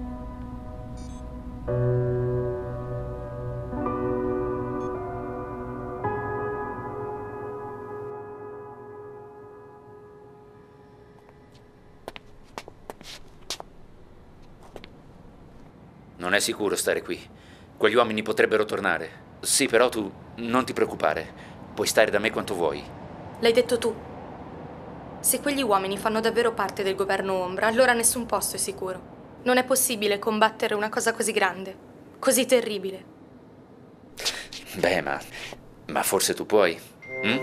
Non è sicuro stare qui. Quegli uomini potrebbero tornare. Sì, però tu non ti preoccupare. Puoi stare da me quanto vuoi. L'hai detto tu. Se quegli uomini fanno davvero parte del governo ombra, allora nessun posto è sicuro. Non è possibile combattere una cosa così grande, così terribile. Beh, ma... ma forse tu puoi. Hm?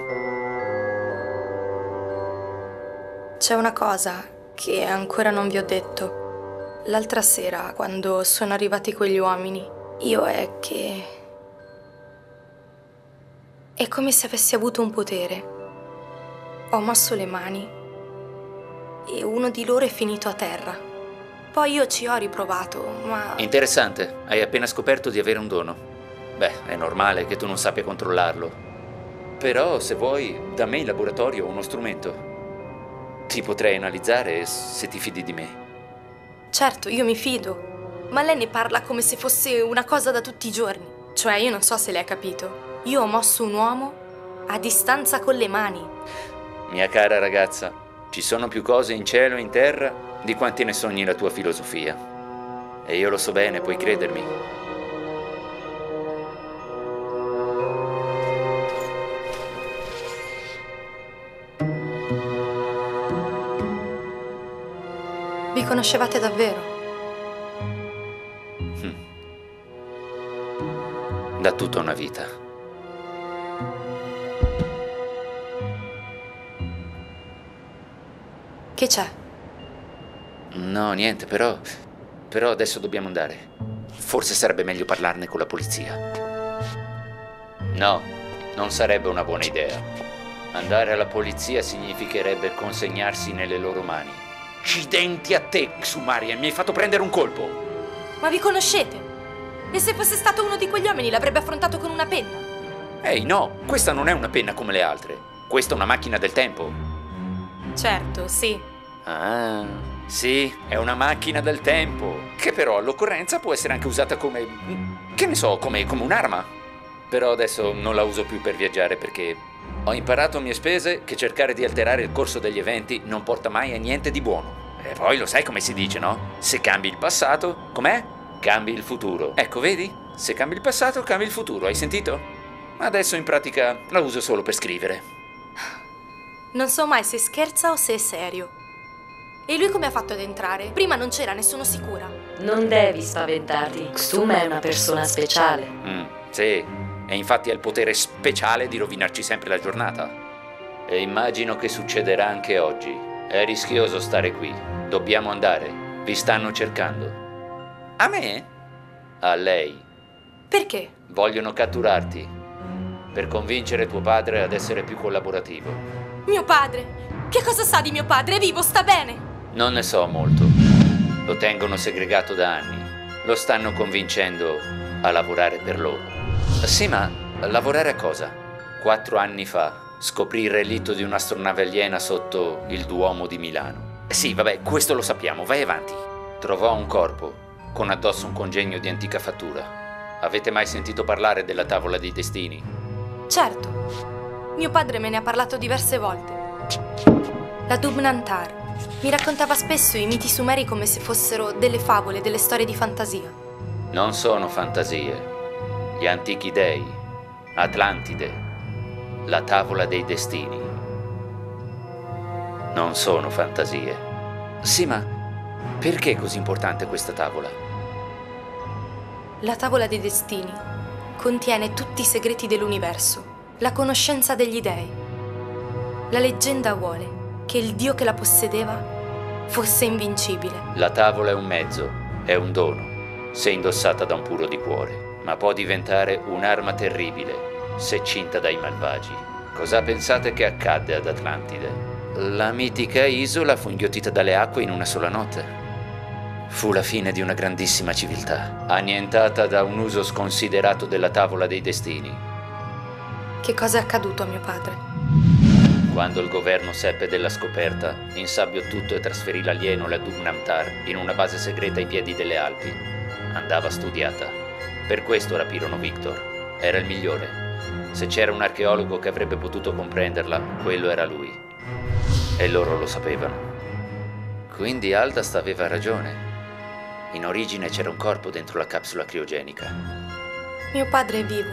C'è una cosa che ancora non vi ho detto. L'altra sera, quando sono arrivati quegli uomini, io è che... È come se avessi avuto un potere. Ho mosso le mani e uno di loro è finito a terra. Poi io ci ho riprovato, ma... Interessante, hai appena scoperto di avere un dono. Beh, è normale che tu non sappia controllarlo. Però, se vuoi, da me in laboratorio uno strumento. Ti potrei analizzare se ti fidi di me. Certo, io mi fido. Ma lei ne parla come se fosse una cosa da tutti i giorni. Cioè, io non so se lei ha capito. Io ho mosso un uomo a distanza con le mani. Mia cara ragazza, ci sono più cose in cielo e in terra di quanti ne sogni la tua filosofia. E io lo so bene, puoi credermi. Vi conoscevate davvero? Hm. Da tutta una vita. Che c'è? No, niente, però... Però adesso dobbiamo andare. Forse sarebbe meglio parlarne con la polizia. No, non sarebbe una buona idea. Andare alla polizia significherebbe consegnarsi nelle loro mani. Accidenti a te, Xumaria, mi hai fatto prendere un colpo. Ma vi conoscete? E se fosse stato uno di quegli uomini l'avrebbe affrontato con una penna? Ehi, no, questa non è una penna come le altre. Questa è una macchina del tempo. Certo, sì. Ah, sì, è una macchina del tempo, che però all'occorrenza può essere anche usata come, che ne so, come, come un'arma. Però adesso non la uso più per viaggiare perché ho imparato a mie spese che cercare di alterare il corso degli eventi non porta mai a niente di buono. E poi lo sai come si dice, no? Se cambi il passato, com'è? Cambi il futuro. Ecco, vedi? Se cambi il passato, cambi il futuro, hai sentito? Adesso in pratica la uso solo per scrivere. Non so mai se scherza o se è serio. E lui come ha fatto ad entrare? Prima non c'era, ne sono sicura. Non devi spaventarti. Xum è una persona speciale. Mm, sì, e infatti ha il potere speciale di rovinarci sempre la giornata. E immagino che succederà anche oggi. È rischioso stare qui. Dobbiamo andare. Vi stanno cercando. A me? A lei. Perché? Vogliono catturarti. Per convincere tuo padre ad essere più collaborativo. Mio padre? Che cosa sa di mio padre? È vivo, sta bene? Non ne so molto. Lo tengono segregato da anni. Lo stanno convincendo a lavorare per loro. Sì, ma lavorare a cosa? Quattro anni fa scoprì il relitto di un'astronave aliena sotto il Duomo di Milano. Sì, vabbè, questo lo sappiamo, vai avanti. Trovò un corpo con addosso un congegno di antica fattura. Avete mai sentito parlare della tavola dei destini? Certo. Mio padre me ne ha parlato diverse volte. La Dubnantar mi raccontava spesso i miti sumeri come se fossero delle favole, delle storie di fantasia. Non sono fantasie. Gli antichi dei, Atlantide, la tavola dei destini. Non sono fantasie. Sì, ma perché è così importante questa tavola? La tavola dei destini contiene tutti i segreti dell'universo, la conoscenza degli dei. La leggenda vuole che il dio che la possedeva fosse invincibile. La tavola è un mezzo, è un dono, se indossata da un puro di cuore, ma può diventare un'arma terribile se cinta dai malvagi. Cosa pensate che accadde ad Atlantide? La mitica isola fu inghiottita dalle acque in una sola notte. Fu la fine di una grandissima civiltà, annientata da un uso sconsiderato della tavola dei destini. Che cosa è accaduto a mio padre? Quando il governo seppe della scoperta, insabbiò tutto e trasferì l'alieno, la Dubnantar, in una base segreta ai piedi delle Alpi. Andava studiata. Per questo rapirono Victor. Era il migliore. Se c'era un archeologo che avrebbe potuto comprenderla, quello era lui. E loro lo sapevano. Quindi Aldast aveva ragione. In origine c'era un corpo dentro la capsula criogenica. Mio padre è vivo.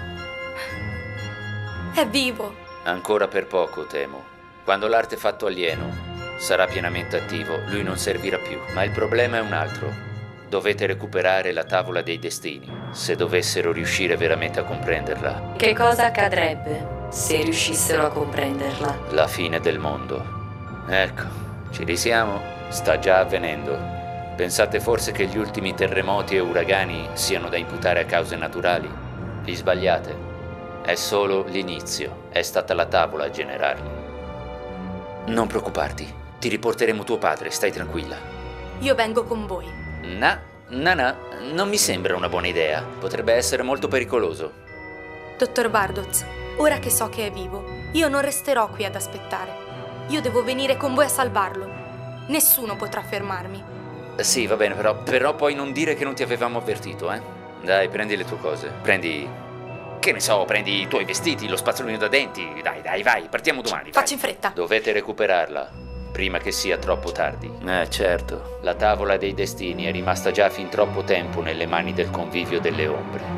È vivo. Ancora per poco, temo. Quando l'artefatto alieno sarà pienamente attivo, lui non servirà più. Ma il problema è un altro. Dovete recuperare la tavola dei destini, se dovessero riuscire veramente a comprenderla. Che cosa accadrebbe se riuscissero a comprenderla? La fine del mondo. Ecco, ci risiamo? Sta già avvenendo. Pensate forse che gli ultimi terremoti e uragani siano da imputare a cause naturali? Vi sbagliate. È solo l'inizio. È stata la tavola a generarli. Non preoccuparti. Ti riporteremo tuo padre, stai tranquilla. Io vengo con voi. No, no, no, non mi sembra una buona idea. Potrebbe essere molto pericoloso. Dottor Bardoz, ora che so che è vivo, io non resterò qui ad aspettare. Io devo venire con voi a salvarlo. Nessuno potrà fermarmi. Sì, va bene, però, però poi non dire che non ti avevamo avvertito, eh? Dai, prendi le tue cose. Prendi, che ne so, prendi i tuoi vestiti, lo spazzolino da denti. Dai, dai, vai, partiamo domani. Facci vai. in fretta. Dovete recuperarla, prima che sia troppo tardi. Eh, certo. La tavola dei destini è rimasta già fin troppo tempo nelle mani del convivio delle ombre.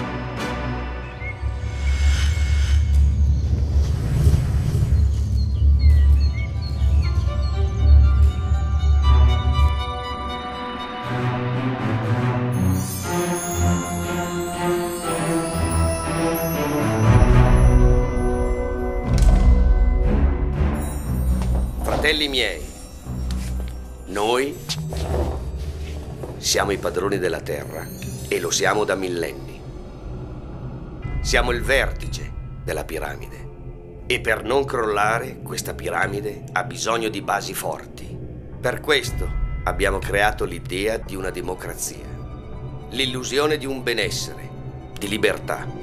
Fratelli miei, noi siamo i padroni della Terra e lo siamo da millenni. Siamo il vertice della piramide e per non crollare questa piramide ha bisogno di basi forti. Per questo abbiamo creato l'idea di una democrazia, l'illusione di un benessere, di libertà.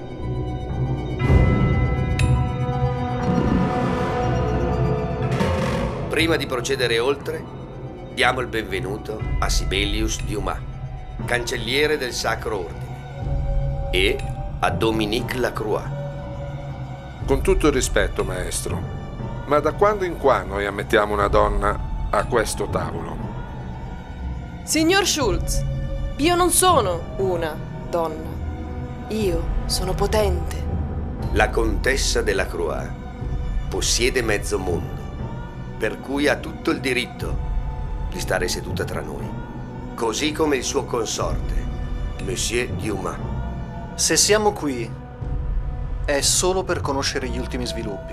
Prima di procedere oltre, diamo il benvenuto a Sibelius Dumas, cancelliere del Sacro Ordine, e a Dominique Lacroix. Con tutto il rispetto, maestro, ma da quando in qua noi ammettiamo una donna a questo tavolo? Signor Schultz, io non sono una donna. Io sono potente. La contessa de Lacroix possiede mezzo mondo, per cui ha tutto il diritto di stare seduta tra noi, così come il suo consorte, Monsieur Dumas. Se siamo qui, è solo per conoscere gli ultimi sviluppi.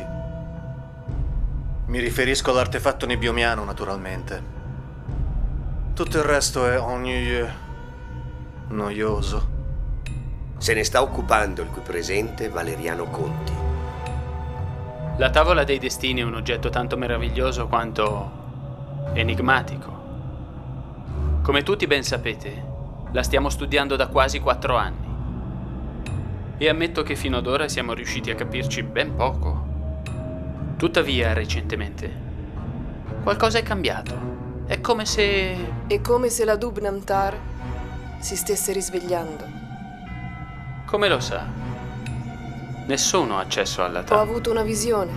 Mi riferisco all'artefatto nebbiomiano, naturalmente. Tutto il resto è ennuyeux, noioso. Se ne sta occupando il qui presente Valeriano Conti. La tavola dei destini è un oggetto tanto meraviglioso quanto enigmatico. Come tutti ben sapete, la stiamo studiando da quasi quattro anni. E ammetto che fino ad ora siamo riusciti a capirci ben poco. Tuttavia, recentemente, qualcosa è cambiato. È come se... È come se la Dub Namtar si stesse risvegliando. Come lo sa? Nessuno ha accesso alla Ho tavola. avuto una visione.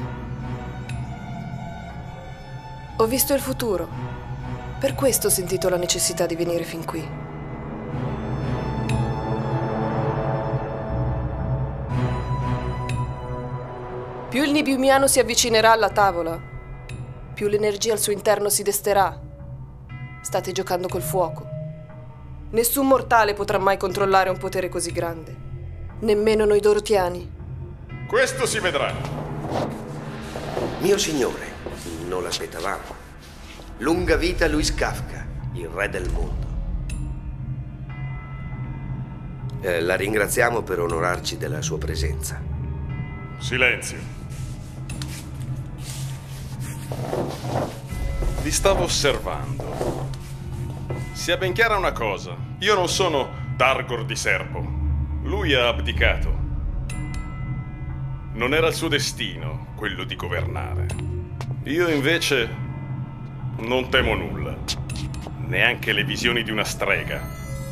Ho visto il futuro. Per questo ho sentito la necessità di venire fin qui. Più il Nebiumiano si avvicinerà alla tavola, più l'energia al suo interno si desterà. State giocando col fuoco. Nessun mortale potrà mai controllare un potere così grande. Nemmeno noi dorotiani. Questo si vedrà. Mio signore, non l'aspettavamo. Lunga vita a Louis Kafka, il re del mondo. Eh, la ringraziamo per onorarci della sua presenza. Silenzio. Vi stavo osservando. Sia ben chiara una cosa. Io non sono Dargor di Serpo. Lui ha abdicato. Non era il suo destino quello di governare. Io invece non temo nulla, neanche le visioni di una strega.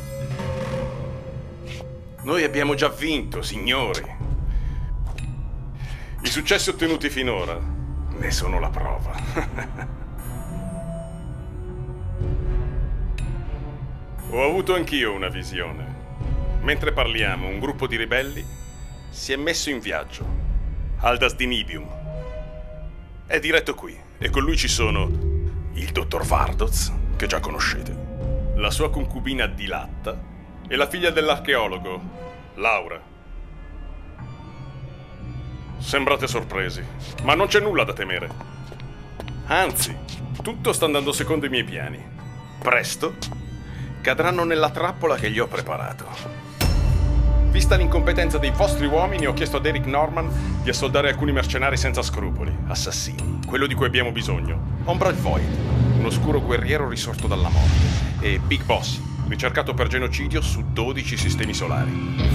Noi abbiamo già vinto, signori. I successi ottenuti finora ne sono la prova. Ho avuto anch'io una visione. Mentre parliamo, un gruppo di ribelli si è messo in viaggio. Aldas di Nibium. È diretto qui e con lui ci sono il dottor Vardoz, che già conoscete, la sua concubina Dilatta e la figlia dell'archeologo, Laura. Sembrate sorpresi, ma non c'è nulla da temere. Anzi, tutto sta andando secondo i miei piani. Presto cadranno nella trappola che gli ho preparato. Vista l'incompetenza dei vostri uomini, ho chiesto ad Eric Norman di assoldare alcuni mercenari senza scrupoli, assassini, quello di cui abbiamo bisogno. Ombra il Void. un oscuro guerriero risorto dalla morte, e Big Boss, ricercato per genocidio su dodici sistemi solari.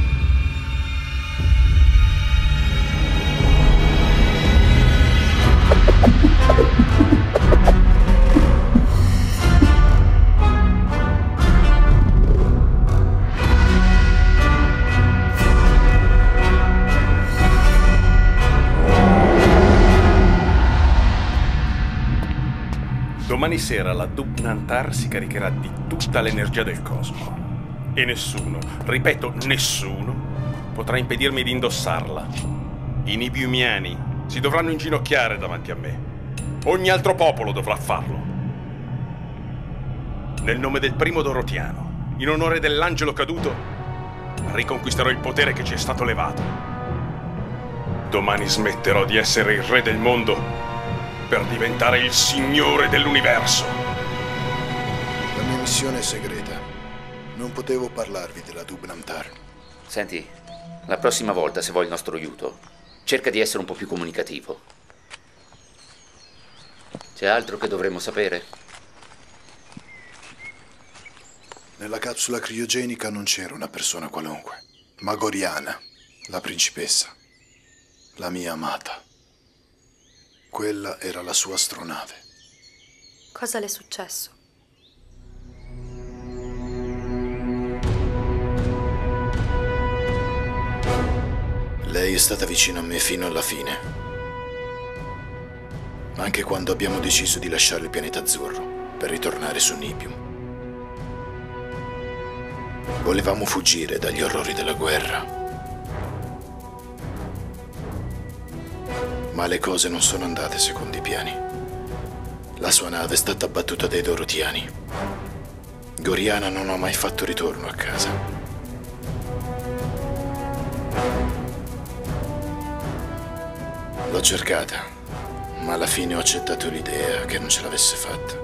Domani sera la Dubnantar si caricherà di tutta l'energia del cosmo. E nessuno, ripeto, nessuno, potrà impedirmi di indossarla. I Nibiumiani si dovranno inginocchiare davanti a me. Ogni altro popolo dovrà farlo. Nel nome del primo Dorotiano, in onore dell'angelo caduto, riconquisterò il potere che ci è stato levato. Domani smetterò di essere il re del mondo per diventare il signore dell'universo. La mia missione è segreta. Non potevo parlarvi della Dubnantar. Senti, la prossima volta, se vuoi il nostro aiuto, cerca di essere un po' più comunicativo. C'è altro che dovremmo sapere? Nella capsula criogenica non c'era una persona qualunque, ma Goriana, la principessa, la mia amata. Quella era la sua astronave. Cosa le è successo? Lei è stata vicino a me fino alla fine. Anche quando abbiamo deciso di lasciare il pianeta azzurro per ritornare su Nibium. Volevamo fuggire dagli orrori della guerra. Ma le cose non sono andate secondo i piani. La sua nave è stata abbattuta dai Dorotiani. Goriana non ha mai fatto ritorno a casa. L'ho cercata, ma alla fine ho accettato l'idea che non ce l'avesse fatta.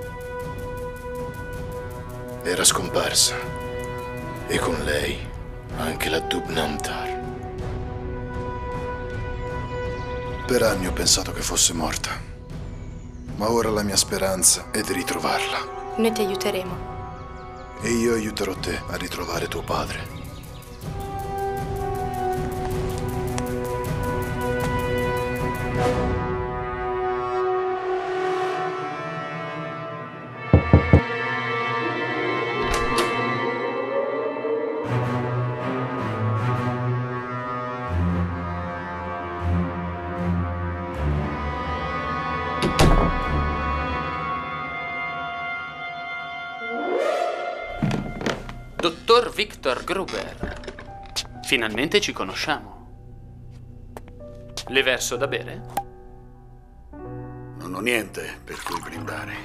Era scomparsa, e con lei anche la Dubnantar. Per anni ho pensato che fosse morta, ma ora la mia speranza è di ritrovarla. Noi ti aiuteremo. E io aiuterò te a ritrovare tuo padre. Dottor Victor Gruber, finalmente ci conosciamo. Le verso da bere? Non ho niente per cui brindare.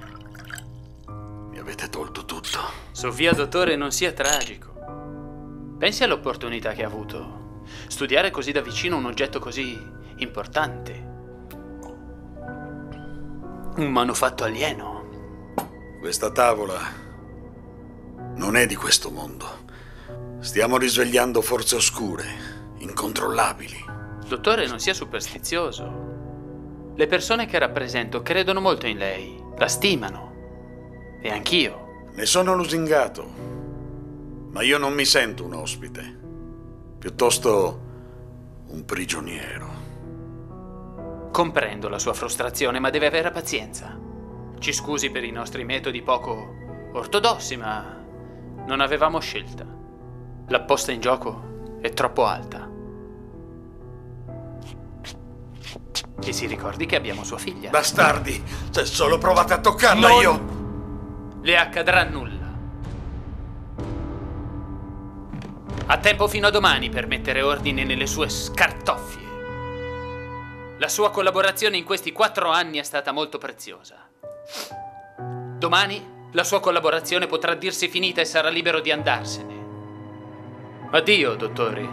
Mi avete tolto tutto. Sofia, dottore, non sia tragico. Pensi all'opportunità che ha avuto. Studiare così da vicino un oggetto così importante. Un manufatto alieno. Questa tavola non è di questo mondo. Stiamo risvegliando forze oscure, incontrollabili. Dottore, non sia superstizioso. Le persone che rappresento credono molto in lei, la stimano. E anch'io. Ne sono lusingato, ma io non mi sento un ospite, piuttosto un prigioniero. Comprendo la sua frustrazione, ma deve avere pazienza. Ci scusi per i nostri metodi poco ortodossi, ma non avevamo scelta. La posta in gioco è troppo alta. E si ricordi che abbiamo sua figlia. Bastardi! Se solo provate a toccarla, non io... le accadrà nulla. Ha tempo fino a domani per mettere ordine nelle sue scartoffie. La sua collaborazione in questi quattro anni è stata molto preziosa. Domani la sua collaborazione potrà dirsi finita e sarà libero di andarsene. Addio, dottori.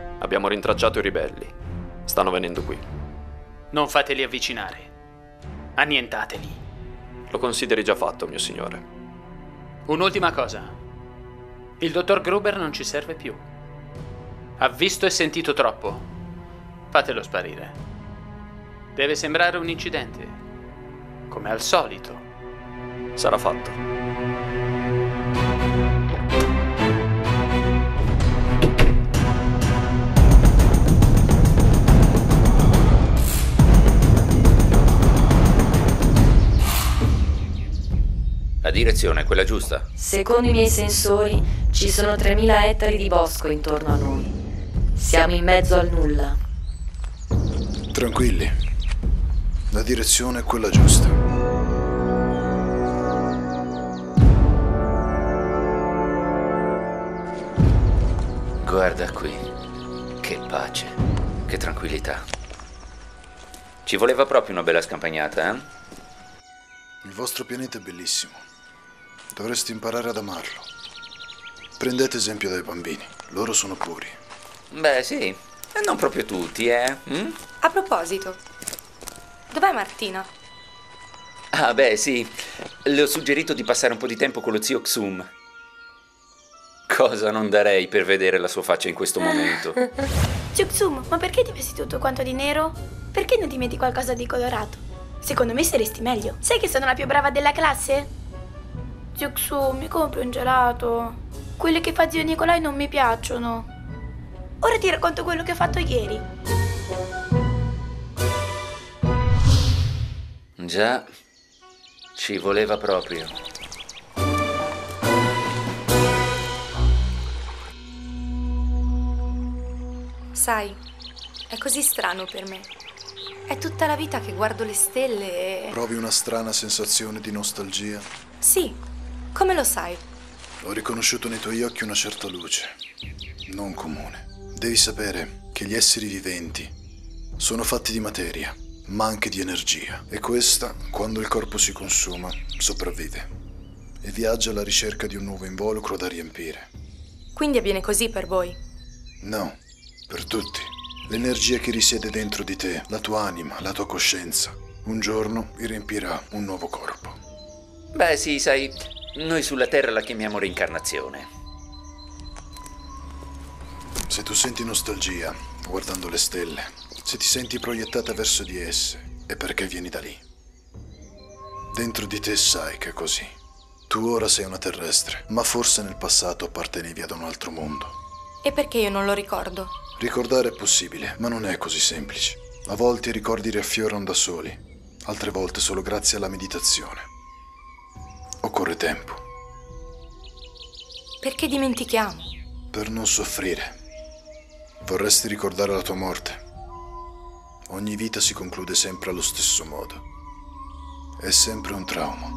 Abbiamo rintracciato i ribelli. Stanno venendo qui. Non fateli avvicinare. Annientateli. Lo consideri già fatto, mio signore. Un'ultima cosa. Il dottor Gruber non ci serve più. Ha visto e sentito troppo. Fatelo sparire. Deve sembrare un incidente. Come al solito. Sarà fatto. La direzione è quella giusta? Secondo i miei sensori ci sono tremila ettari di bosco intorno a noi. Siamo in mezzo al nulla. Tranquilli. La direzione è quella giusta. Guarda qui. Che pace. Che tranquillità. Ci voleva proprio una bella scampagnata, eh? Il vostro pianeta è bellissimo. Dovreste imparare ad amarlo. Prendete esempio dai bambini. Loro sono puri. Beh, sì. E non proprio tutti, eh? Mm? A proposito, dov'è Martina? Ah, beh, sì. Le ho suggerito di passare un po' di tempo con lo zio Xum. Cosa non darei per vedere la sua faccia in questo momento. Zio Xum, ma perché ti vesti tutto quanto di nero? Perché non ti metti qualcosa di colorato? Secondo me saresti meglio. Sai che sono la più brava della classe? Zio Xum, mi compri un gelato. Quelle che fa zio Nicolai non mi piacciono. Ora ti racconto quello che ho fatto ieri. Già, ci voleva proprio. Sai, è così strano per me. È tutta la vita che guardo le stelle e... Provi una strana sensazione di nostalgia? Sì, come lo sai? Ho riconosciuto nei tuoi occhi una certa luce, non comune. Devi sapere che gli esseri viventi sono fatti di materia, ma anche di energia. E questa, quando il corpo si consuma, sopravvive e viaggia alla ricerca di un nuovo involucro da riempire. Quindi avviene così per voi? No, per tutti. L'energia che risiede dentro di te, la tua anima, la tua coscienza, un giorno riempirà un nuovo corpo. Beh, sì, sai, noi sulla Terra la chiamiamo reincarnazione. Se tu senti nostalgia guardando le stelle, se ti senti proiettata verso di esse, è perché vieni da lì. Dentro di te sai che è così. Tu ora sei una terrestre, ma forse nel passato appartenevi ad un altro mondo. E perché io non lo ricordo? Ricordare è possibile, ma non è così semplice. A volte i ricordi riaffiorano da soli, altre volte solo grazie alla meditazione. Occorre tempo. Perché dimentichiamo? Per non soffrire. Vorresti ricordare la tua morte. Ogni vita si conclude sempre allo stesso modo. È sempre un trauma.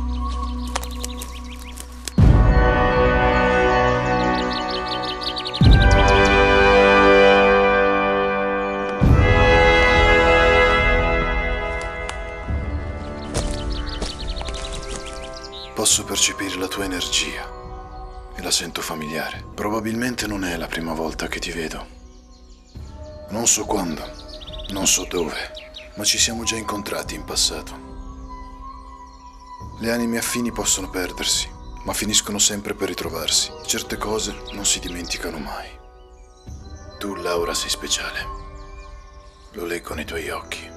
Posso percepire la tua energia e la sento familiare. Probabilmente non è la prima volta che ti vedo. Non so quando, non so dove, ma ci siamo già incontrati in passato. Le anime affini possono perdersi, ma finiscono sempre per ritrovarsi. Certe cose non si dimenticano mai. Tu, Laura, sei speciale. Lo leggo nei tuoi occhi.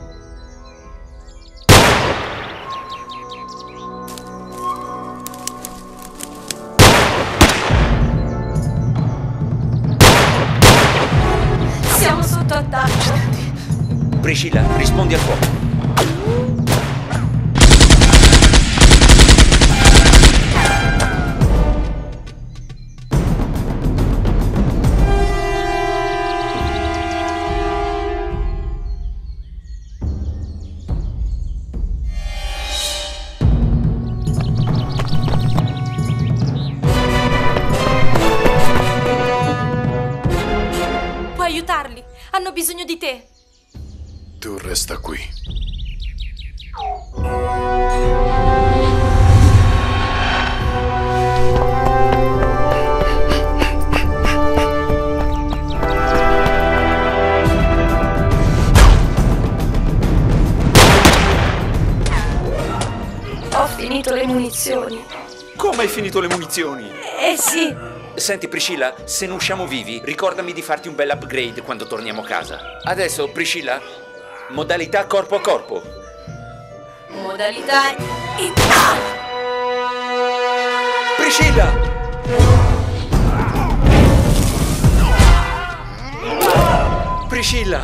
Siamo sotto attacco. Priscilla, rispondi al fuoco. Puoi aiutarli, hanno bisogno di te. Tu resta qui. finito le munizioni. Come hai finito le munizioni? Eh sì. Senti Priscilla, se ne usciamo vivi, ricordami di farti un bel upgrade quando torniamo a casa. Adesso, Priscilla, modalità corpo a corpo. Modalità... Priscilla! Priscilla!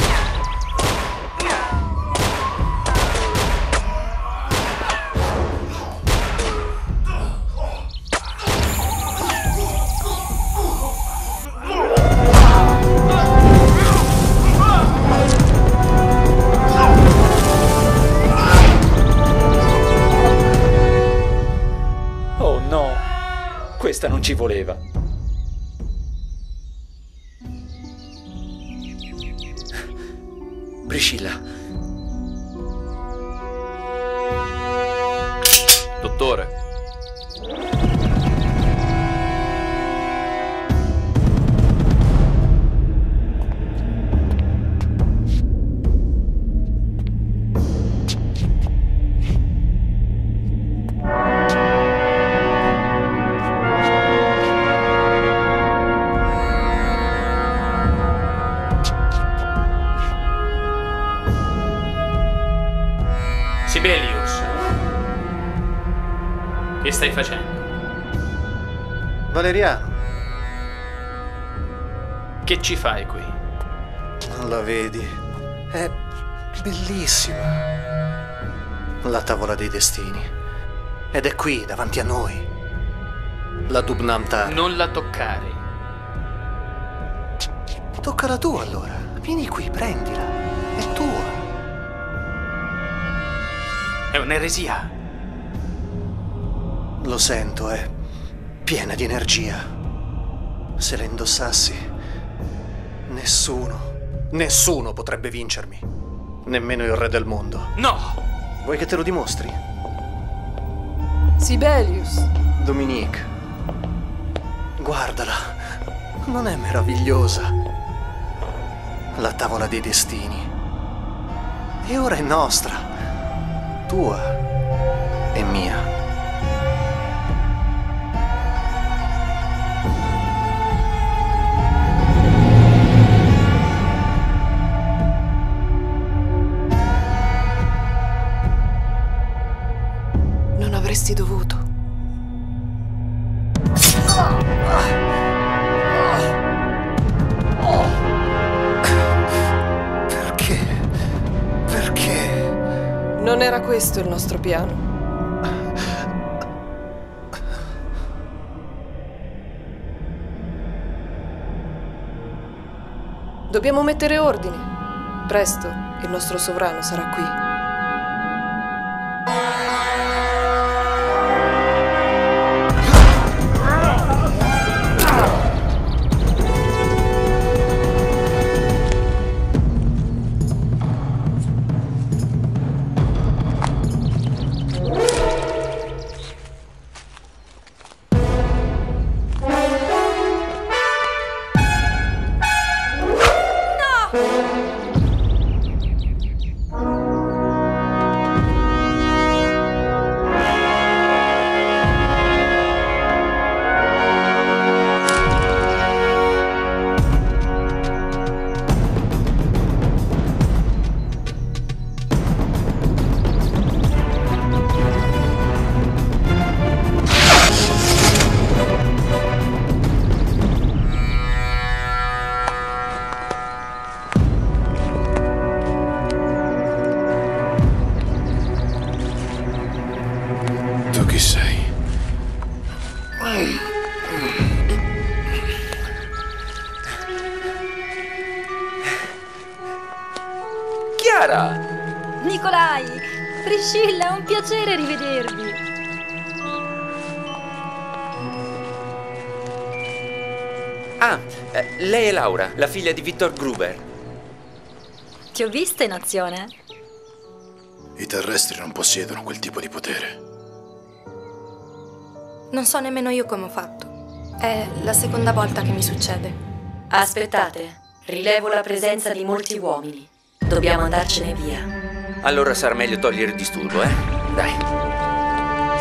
Oh no, questa non ci voleva. Priscilla. Dottore. Sibelius, che stai facendo? Valeriano. Che ci fai qui? Non la vedi? È bellissima. La tavola dei destini. Ed è qui, davanti a noi. La Dubnamtar. Non la toccare. Toccala tu allora. Vieni qui, prendila. È tua. È un'eresia. Lo sento, è piena di energia. Se la indossassi, nessuno, nessuno potrebbe vincermi. Nemmeno il re del mondo. No! Vuoi che te lo dimostri? Sibelius. Dominique. Guardala. Non è meravigliosa? La tavola dei destini. E ora è nostra. Tua e mia. Non avresti dovuto. Perché? Perché? Non era questo il nostro piano. Dobbiamo mettere ordine. Presto il nostro sovrano sarà qui. Chiara! Nicolai! Priscilla, è un piacere rivedervi. Ah, eh, lei è Laura, la figlia di Victor Gruber. Ti ho vista in azione. I terrestri non possiedono quel tipo di potere. Non so nemmeno io come ho fatto. È la seconda volta che mi succede. Aspettate, rilevo la presenza di molti uomini. Dobbiamo andarcene via. Allora sarà meglio togliere il disturbo, eh? Dai.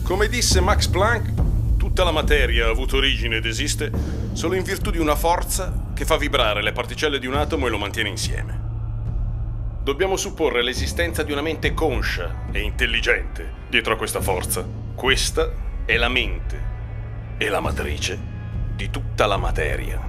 Come disse Max Planck, tutta la materia ha avuto origine ed esiste solo in virtù di una forza che fa vibrare le particelle di un atomo e lo mantiene insieme. Dobbiamo supporre l'esistenza di una mente conscia e intelligente dietro a questa forza. Questa è la mente e la matrice di tutta la materia.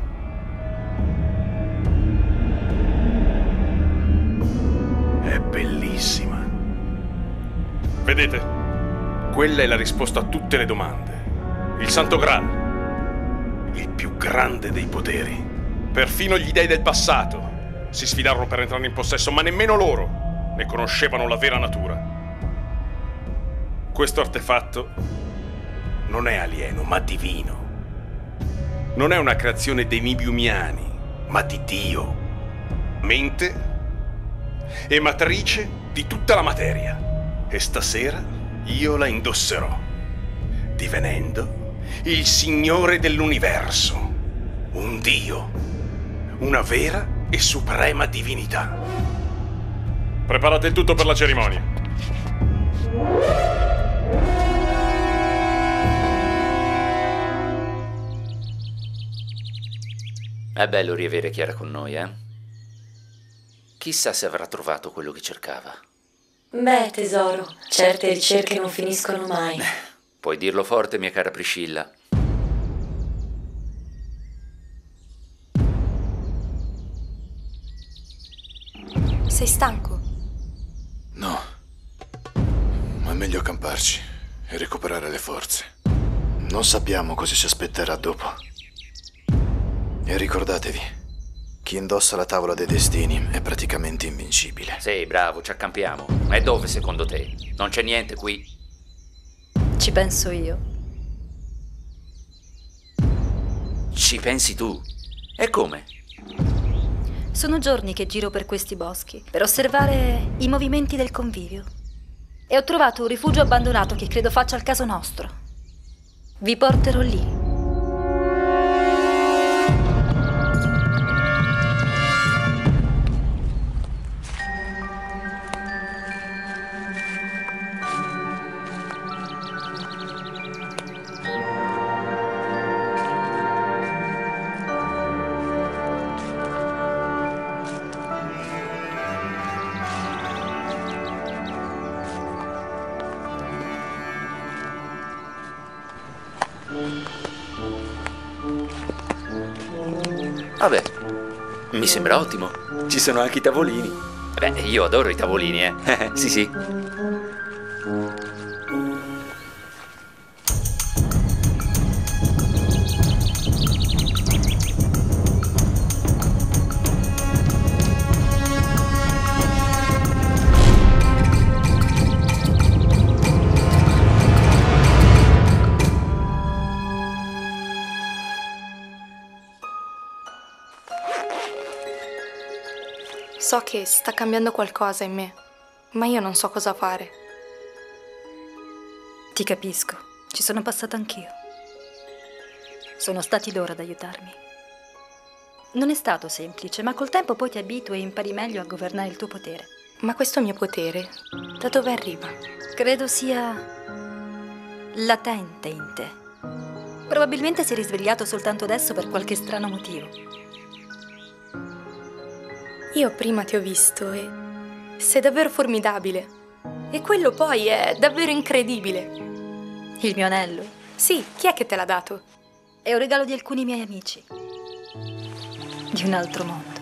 È bellissima. Vedete? Quella è la risposta a tutte le domande. Il Santo Graal. Il più grande dei poteri. Perfino gli dei del passato si sfidarono per entrare in possesso, ma nemmeno loro ne conoscevano la vera natura. Questo artefatto non è alieno, ma divino. Non è una creazione dei Nibiumiani, ma di Dio. Mente e matrice di tutta la materia. E stasera io la indosserò, divenendo il Signore dell'universo, un Dio, una vera e suprema divinità. Preparate il tutto per la cerimonia. È bello riavere Chiara con noi, eh? Chissà se avrà trovato quello che cercava. Beh, tesoro, certe ricerche non finiscono mai. Puoi dirlo forte, mia cara Priscilla. Sei stanco? No, ma è meglio accamparci e recuperare le forze. Non sappiamo cosa ci aspetterà dopo. E ricordatevi, chi indossa la tavola dei destini è praticamente invincibile. Sì, bravo, ci accampiamo. Ma è dove secondo te? Non c'è niente qui? Ci penso io. Ci pensi tu? E come? Sono giorni che giro per questi boschi per osservare i movimenti del convivio. E ho trovato un rifugio abbandonato che credo faccia al caso nostro. Vi porterò lì. Vabbè, mi sembra ottimo. Ci sono anche i tavolini. Beh, io adoro i tavolini, eh. Sì, sì. So che sta cambiando qualcosa in me, ma io non so cosa fare. Ti capisco, ci sono passata anch'io. Sono stati loro ad aiutarmi. Non è stato semplice, ma col tempo poi ti abitui e impari meglio a governare il tuo potere. Ma questo mio potere, da dove arriva? Credo sia latente in te. Probabilmente si è risvegliato soltanto adesso per qualche strano motivo. Io prima ti ho visto e sei davvero formidabile. E quello poi è davvero incredibile. Il mio anello? Sì, chi è che te l'ha dato? È un regalo di alcuni miei amici. Di un altro mondo.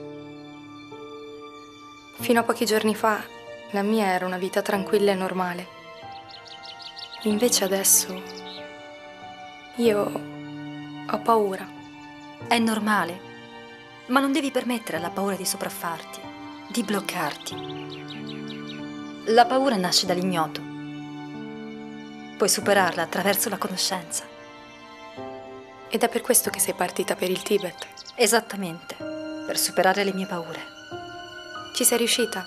Fino a pochi giorni fa, la mia era una vita tranquilla e normale. Invece adesso, io ho paura. È normale. Ma non devi permettere alla paura di sopraffarti, di bloccarti. La paura nasce dall'ignoto. Puoi superarla attraverso la conoscenza. Ed è per questo che sei partita per il Tibet? Esattamente, per superare le mie paure. Ci sei riuscita?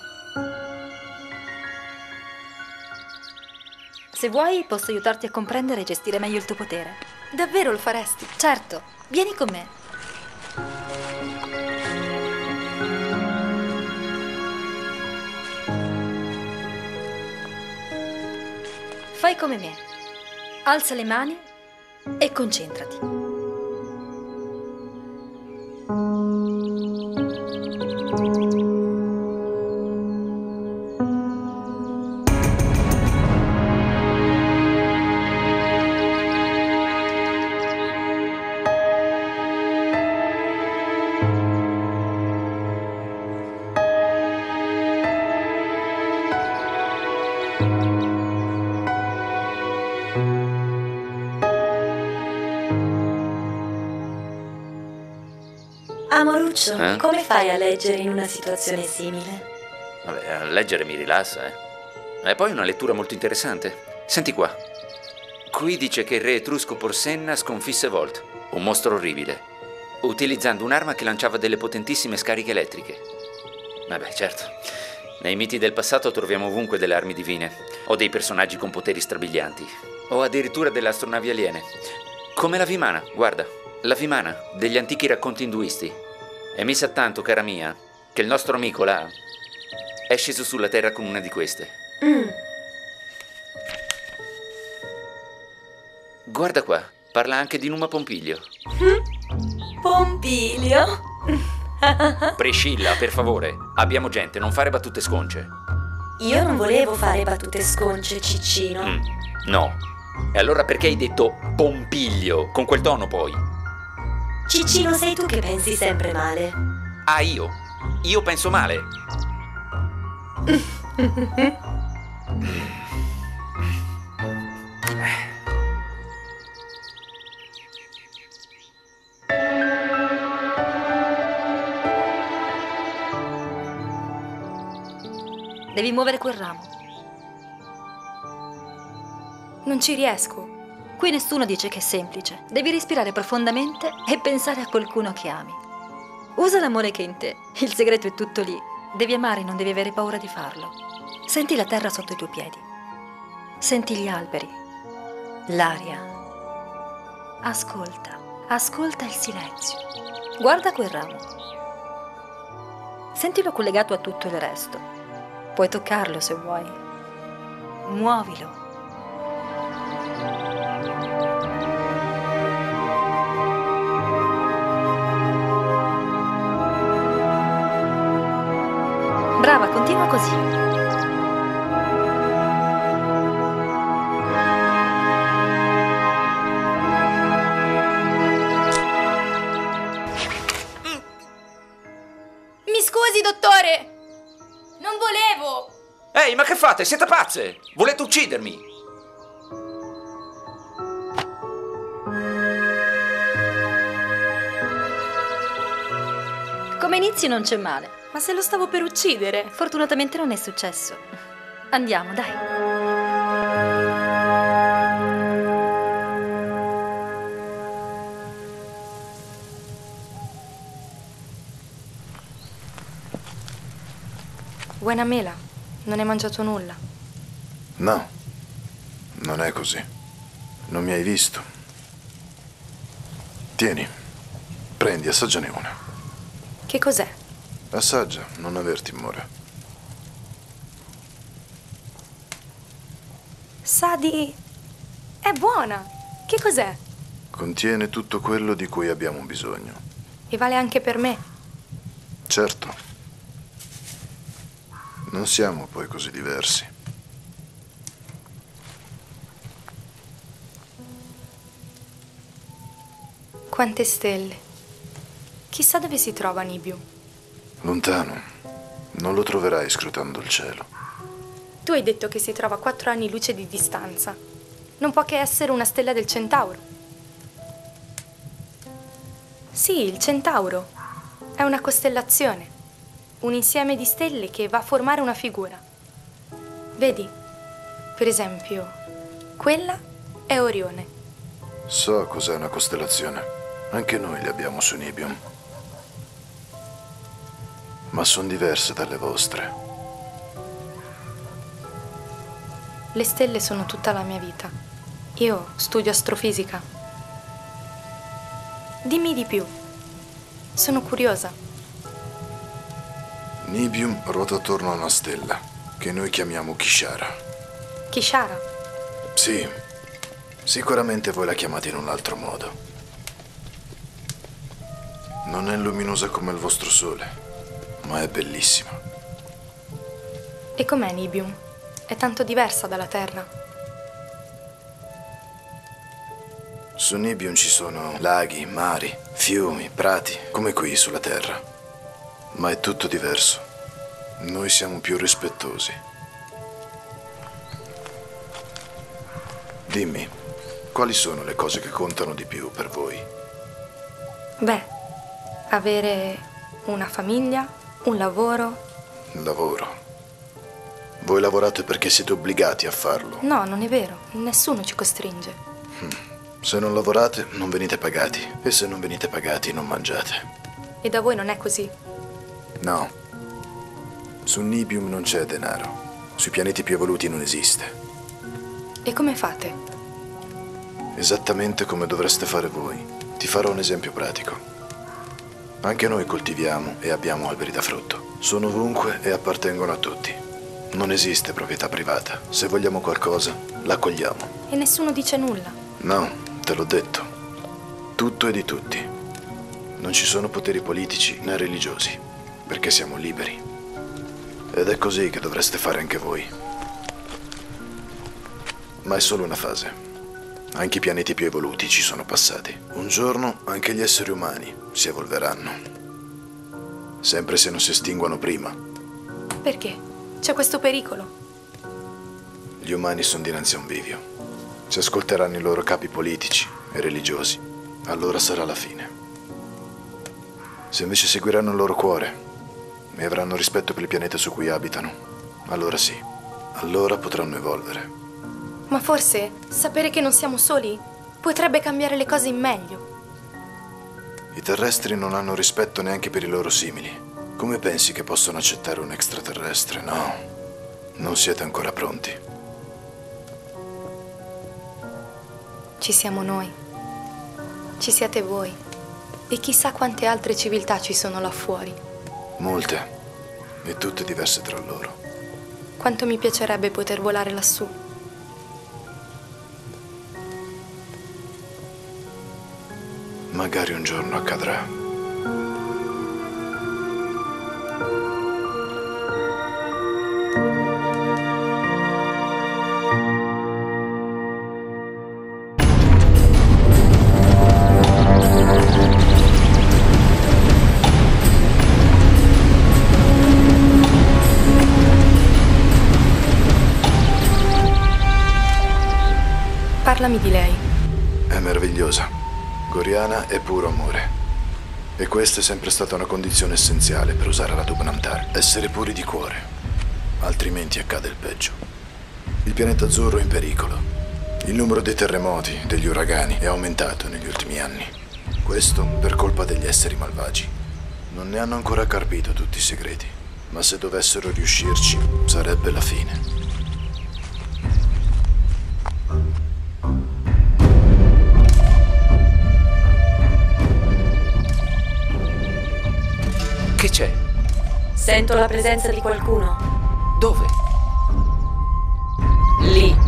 Se vuoi, posso aiutarti a comprendere e gestire meglio il tuo potere. Davvero lo faresti? Certo, vieni con me. Fai come me. Alza le mani e concentrati. Amoruccio, Eh? come fai a leggere in una situazione simile? Vabbè, a leggere mi rilassa, eh. E poi una lettura molto interessante. Senti qua. Qui dice che il re etrusco Porsenna sconfisse Volt, un mostro orribile, utilizzando un'arma che lanciava delle potentissime scariche elettriche. Vabbè, certo. Nei miti del passato troviamo ovunque delle armi divine, o dei personaggi con poteri strabilianti, o addirittura delle astronavi aliene. Come la Vimana, guarda, la Vimana degli antichi racconti induisti. E mi sa tanto, cara mia, che il nostro amico là è sceso sulla terra con una di queste. Mm. Guarda qua, parla anche di Numa Pompilio. Pompilio? Priscilla, per favore, abbiamo gente, non fare battute sconce. Io non volevo fare battute sconce, Ciccino. Mm, no. E allora perché hai detto Pompilio, con quel tono poi? Ciccino, sei tu che pensi sempre male. Ah, io? Io penso male? Devi muovere quel ramo. Non ci riesco. Qui nessuno dice che è semplice. Devi respirare profondamente e pensare a qualcuno che ami. Usa l'amore che è in te. Il segreto è tutto lì. Devi amare e non devi avere paura di farlo. Senti la terra sotto i tuoi piedi. Senti gli alberi. L'aria. Ascolta. Ascolta il silenzio. Guarda quel ramo. Sentilo collegato a tutto il resto. Puoi toccarlo se vuoi. Muovilo. Brava, continua così. Mi scusi, dottore! Non volevo! Ehi, ma che fate? Siete pazze? Volete uccidermi? Come inizi non c'è male. Ma se lo stavo per uccidere. Fortunatamente non è successo. Andiamo, dai. Buona mela, non hai mangiato nulla. No, non è così. Non mi hai visto. Tieni, prendi, assaggiane una. Che cos'è? Assaggia, non aver timore. Sa di... è buona. Che cos'è? Contiene tutto quello di cui abbiamo bisogno. E vale anche per me. Certo. Non siamo poi così diversi. Quante stelle. Chissà dove si trova Nibium. Lontano. Non lo troverai scrutando il cielo. Tu hai detto che si trova a quattro anni luce di distanza. Non può che essere una stella del Centauro. Sì, il Centauro. È una costellazione. Un insieme di stelle che va a formare una figura. Vedi? Per esempio, quella è Orione. So cos'è una costellazione. Anche noi le abbiamo su Nibium. Ma sono diverse dalle vostre. Le stelle sono tutta la mia vita. Io studio astrofisica. Dimmi di più. Sono curiosa. Nibium ruota attorno a una stella, che noi chiamiamo Kishara. Kishara? Sì, Sicuramente voi la chiamate in un altro modo. Non è luminosa come il vostro sole, ma è bellissima. E com'è Nibium? È tanto diversa dalla Terra. Su Nibium ci sono laghi, mari, fiumi, prati, come qui sulla Terra. Ma è tutto diverso. Noi siamo più rispettosi. Dimmi, quali sono le cose che contano di più per voi? Beh, avere una famiglia, un lavoro. Lavoro. Voi lavorate perché siete obbligati a farlo. No, non è vero. Nessuno ci costringe. Se non lavorate, non venite pagati. E se non venite pagati, non mangiate. E da voi non è così? No. Su Nibium non c'è denaro. Sui pianeti più evoluti non esiste. E come fate? Esattamente come dovreste fare voi. Ti farò un esempio pratico. Anche noi coltiviamo e abbiamo alberi da frutto. Sono ovunque e appartengono a tutti. Non esiste proprietà privata. Se vogliamo qualcosa, la accogliamo. E nessuno dice nulla? No, te l'ho detto. Tutto è di tutti. Non ci sono poteri politici né religiosi, perché siamo liberi. Ed è così che dovreste fare anche voi. Ma è solo una fase. Anche i pianeti più evoluti ci sono passati. Un giorno anche gli esseri umani si evolveranno. Sempre se non si estinguono prima. Perché? C'è questo pericolo. Gli umani sono dinanzi a un bivio. Se ascolteranno i loro capi politici e religiosi, allora sarà la fine. Se invece seguiranno il loro cuore e avranno rispetto per il pianeta su cui abitano, allora sì, allora potranno evolvere. Ma forse sapere che non siamo soli potrebbe cambiare le cose in meglio. I terrestri non hanno rispetto neanche per i loro simili. Come pensi che possono accettare un extraterrestre? No, non siete ancora pronti. Ci siamo noi. Ci siete voi. E chissà quante altre civiltà ci sono là fuori. Molte. E tutte diverse tra loro. Quanto mi piacerebbe poter volare lassù. Magari un giorno accadrà. Parlami di lei. È meravigliosa. Goriana è puro amore. E questa è sempre stata una condizione essenziale per usare la Dubnamtar. Essere puri di cuore. Altrimenti accade il peggio. Il pianeta azzurro è in pericolo. Il numero dei terremoti, degli uragani è aumentato negli ultimi anni. Questo per colpa degli esseri malvagi. Non ne hanno ancora carpito tutti i segreti. Ma se dovessero riuscirci, sarebbe la fine. Che c'è? Sento la presenza di qualcuno. Dove? Lì.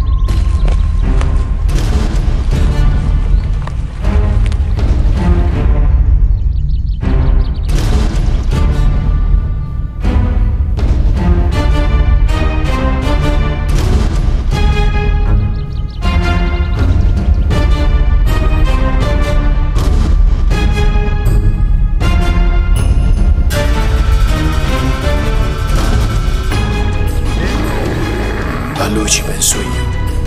A lui ci penso io.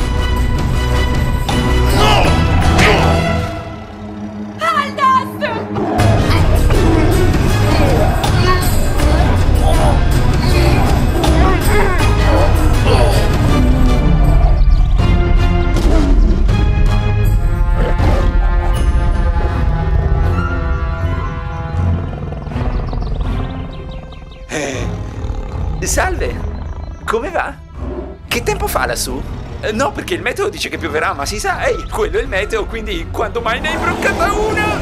Eh, salve, come va? Che tempo fa lassù? Eh, no, perché il meteo dice che pioverà, ma si sa, ehi, quello è il meteo, quindi quando mai ne hai broccata una?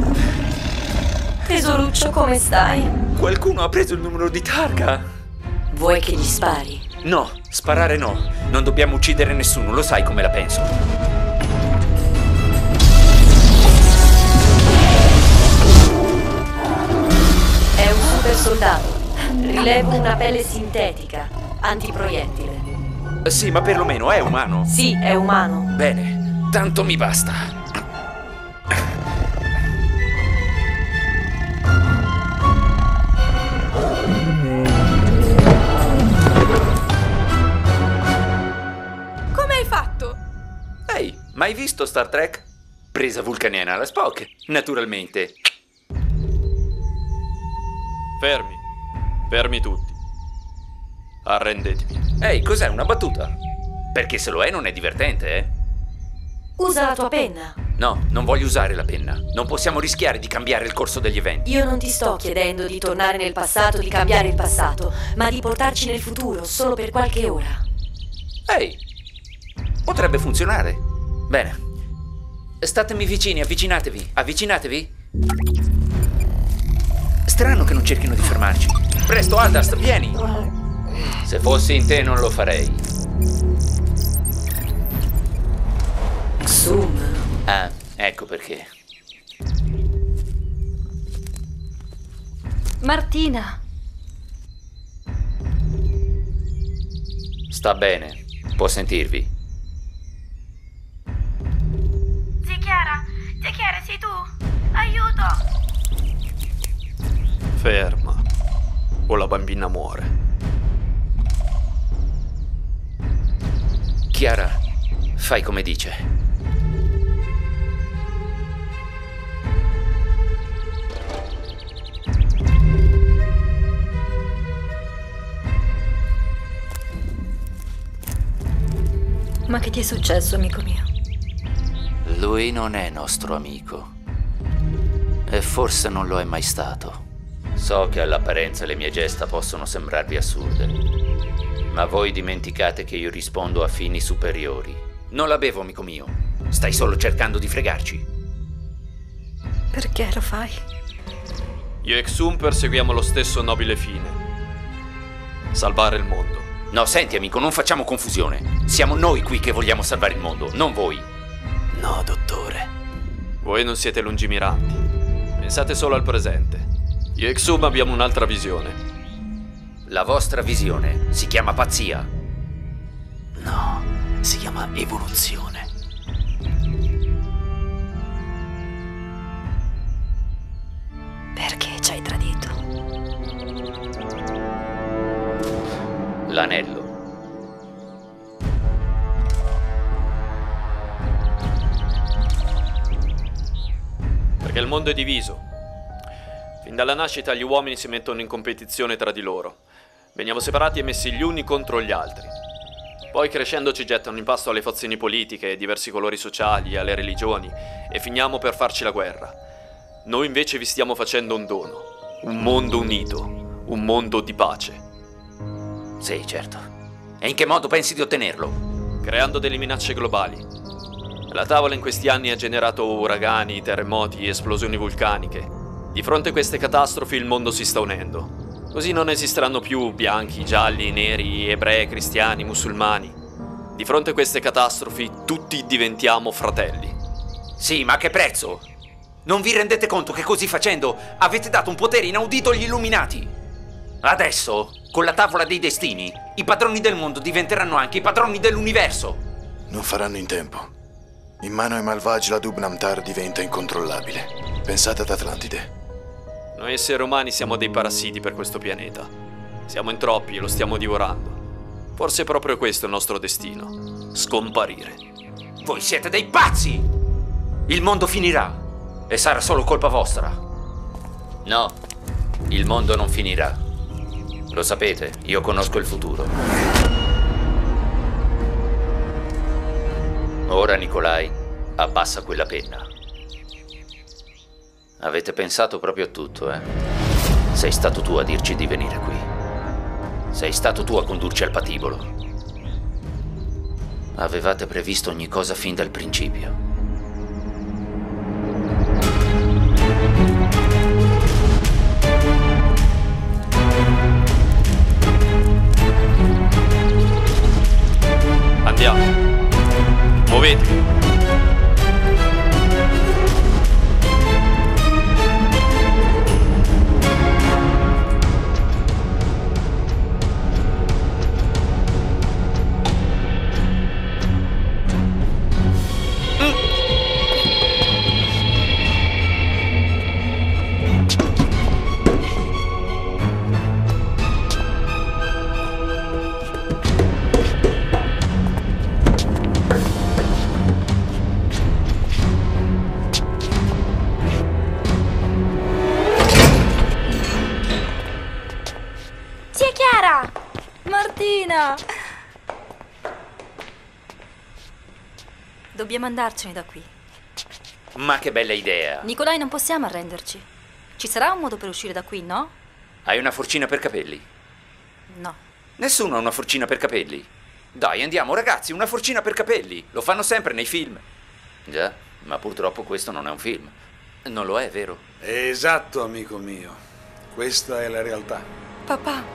Tesoruccio, come stai? Qualcuno ha preso il numero di targa. Vuoi che gli spari? No, sparare no. Non dobbiamo uccidere nessuno, lo sai come la penso. È un super soldato. Rilevo una pelle sintetica, antiproiettile. Sì, ma perlomeno è umano. Sì, è umano. Bene, tanto mi basta. Come hai fatto? Ehi, mai visto Star Trek? Presa vulcaniana alla Spock, naturalmente. Fermi. Fermi tutti. Arrendetevi. Ehi, cos'è, una battuta? Perché se lo è non è divertente, eh? Usa la tua penna. No, non voglio usare la penna. Non possiamo rischiare di cambiare il corso degli eventi. Io non ti sto chiedendo di tornare nel passato, di cambiare il passato, ma di portarci nel futuro, solo per qualche ora. Ehi, potrebbe funzionare. Bene. Statemi vicini, avvicinatevi, avvicinatevi. Strano che non cerchino di fermarci. Presto, Aldast, vieni! Se fossi in te non lo farei. Xum. Ah, ecco perché. Martina! Sta bene, può sentirvi. Zia Chiara, zia Chiara, sei tu? Aiuto! Ferma, o la bambina muore. Chiara, fai come dice. Ma che ti è successo, amico mio? Lui non è nostro amico. E forse non lo è mai stato. So che all'apparenza le mie gesta possono sembrarvi assurde, ma voi dimenticate che io rispondo a fini superiori. Non la bevo, amico mio. Stai solo cercando di fregarci. Perché lo fai? Io e Xum perseguiamo lo stesso nobile fine. Salvare il mondo. No, senti, amico, non facciamo confusione. Siamo noi qui che vogliamo salvare il mondo, non voi. No, dottore. Voi non siete lungimiranti. Pensate solo al presente. Io e Xum abbiamo un'altra visione. La vostra visione si chiama pazzia. No, si chiama evoluzione. Perché ci hai tradito? L'anello. Perché il mondo è diviso. Fin dalla nascita gli uomini si mettono in competizione tra di loro. Veniamo separati e messi gli uni contro gli altri. Poi crescendo ci gettano in pasto alle fazioni politiche, ai diversi colori sociali, alle religioni e finiamo per farci la guerra. Noi invece vi stiamo facendo un dono. Un mondo unito. Un mondo di pace. Sì, certo. E in che modo pensi di ottenerlo? Creando delle minacce globali. La tavola in questi anni ha generato uragani, terremoti, esplosioni vulcaniche. Di fronte a queste catastrofi il mondo si sta unendo. Così non esisteranno più bianchi, gialli, neri, ebrei, cristiani, musulmani. Di fronte a queste catastrofi tutti diventiamo fratelli. Sì, ma a che prezzo? Non vi rendete conto che così facendo avete dato un potere inaudito agli illuminati? Adesso, con la tavola dei destini, i padroni del mondo diventeranno anche i padroni dell'universo. Non faranno in tempo. In mano ai malvagi la Dub-Namtar diventa incontrollabile. Pensate ad Atlantide. Noi esseri umani siamo dei parassiti per questo pianeta. Siamo in troppi e lo stiamo divorando. Forse è proprio questo il nostro destino. Scomparire. Voi siete dei pazzi! Il mondo finirà e sarà solo colpa vostra. No, il mondo non finirà. Lo sapete, io conosco il futuro. Ora, Nikolai, abbassa quella penna. Avete pensato proprio a tutto, eh? Sei stato tu a dirci di venire qui. Sei stato tu a condurci al patibolo. Avevate previsto ogni cosa fin dal principio. Muovetevi. Martina! Dobbiamo andarcene da qui. Ma che bella idea! Nicolai, non possiamo arrenderci. Ci sarà un modo per uscire da qui, no? Hai una forcina per capelli? No. Nessuno ha una forcina per capelli? Dai, andiamo, ragazzi, una forcina per capelli. Lo fanno sempre nei film. Già, ma purtroppo questo non è un film. Non lo è, vero? Esatto, amico mio. Questa è la realtà. Papà.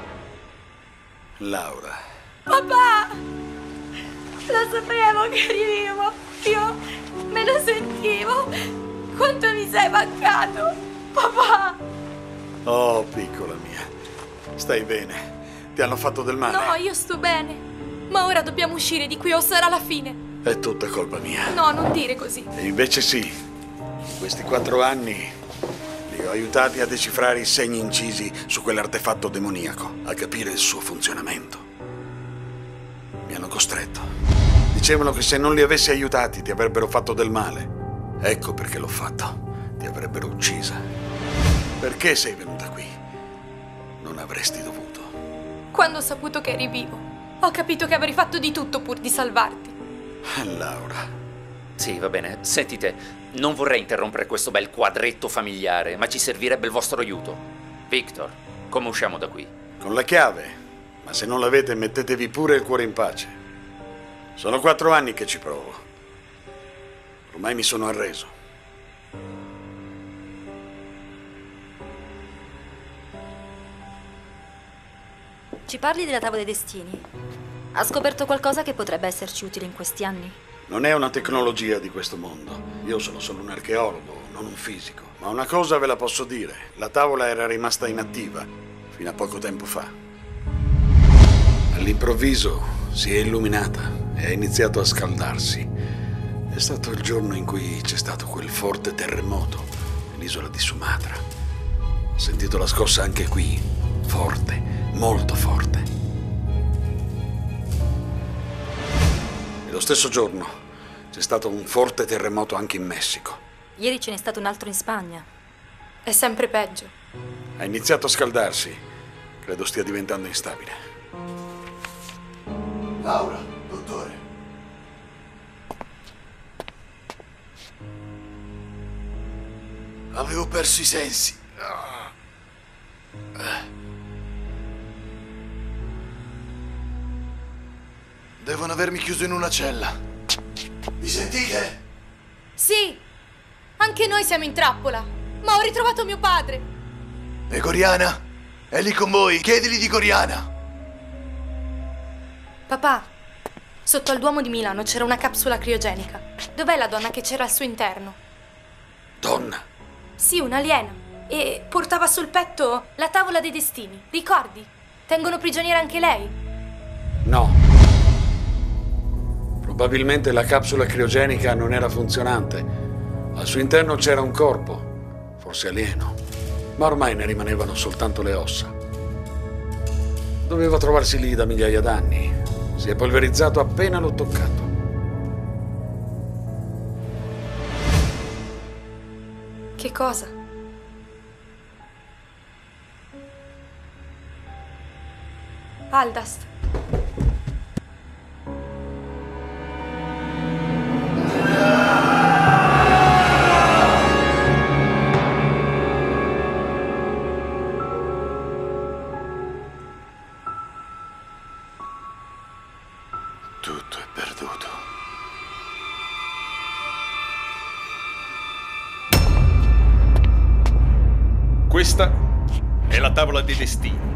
Laura. Papà! Lo sapevo che arrivivo. Io me lo sentivo. Quanto mi sei mancato, papà! Oh, piccola mia. Stai bene? Ti hanno fatto del male? No, io sto bene. Ma ora dobbiamo uscire di qui o sarà la fine. È tutta colpa mia. No, non dire così. E invece sì. In questi quattro anni li ho aiutati a decifrare i segni incisi su quell'artefatto demoniaco, a capire il suo funzionamento. Mi hanno costretto. Dicevano che se non li avessi aiutati ti avrebbero fatto del male. Ecco perché l'ho fatto. Ti avrebbero uccisa. Perché sei venuta qui? Non avresti dovuto. Quando ho saputo che eri vivo, ho capito che avrei fatto di tutto pur di salvarti. Laura. Sì, va bene. Sentite, non vorrei interrompere questo bel quadretto familiare, ma ci servirebbe il vostro aiuto. Victor, come usciamo da qui? Con la chiave. Ma se non l'avete, mettetevi pure il cuore in pace. Sono quattro anni che ci provo. Ormai mi sono arreso. Ci parli della tavola dei destini? Ha scoperto qualcosa che potrebbe esserci utile in questi anni? Non è una tecnologia di questo mondo. Io sono solo un archeologo, non un fisico. Ma una cosa ve la posso dire. La tavola era rimasta inattiva fino a poco tempo fa. All'improvviso si è illuminata e ha iniziato a scaldarsi. È stato il giorno in cui c'è stato quel forte terremoto nell'isola di Sumatra. Ho sentito la scossa anche qui, forte, molto forte. E lo stesso giorno c'è stato un forte terremoto anche in Messico. Ieri ce n'è stato un altro in Spagna. È sempre peggio. Ha iniziato a scaldarsi. Credo stia diventando instabile. Laura, dottore. Avevo perso i sensi. Devono avermi chiuso in una cella. Mi sentite? Sì, anche noi siamo in trappola, ma ho ritrovato mio padre. E Coriana? È lì con voi? Chiedili di Coriana. Papà, sotto al Duomo di Milano c'era una capsula criogenica. Dov'è la donna che c'era al suo interno? Donna? Sì, un'aliena. E portava sul petto la tavola dei destini. Ricordi? Tengono prigioniera anche lei. No. Probabilmente la capsula criogenica non era funzionante. Al suo interno c'era un corpo, forse alieno, ma ormai ne rimanevano soltanto le ossa. Doveva trovarsi lì da migliaia d'anni. Si è polverizzato appena l'ho toccato. Che cosa? Aldast. Tutto è perduto. Questa è la tavola dei destini.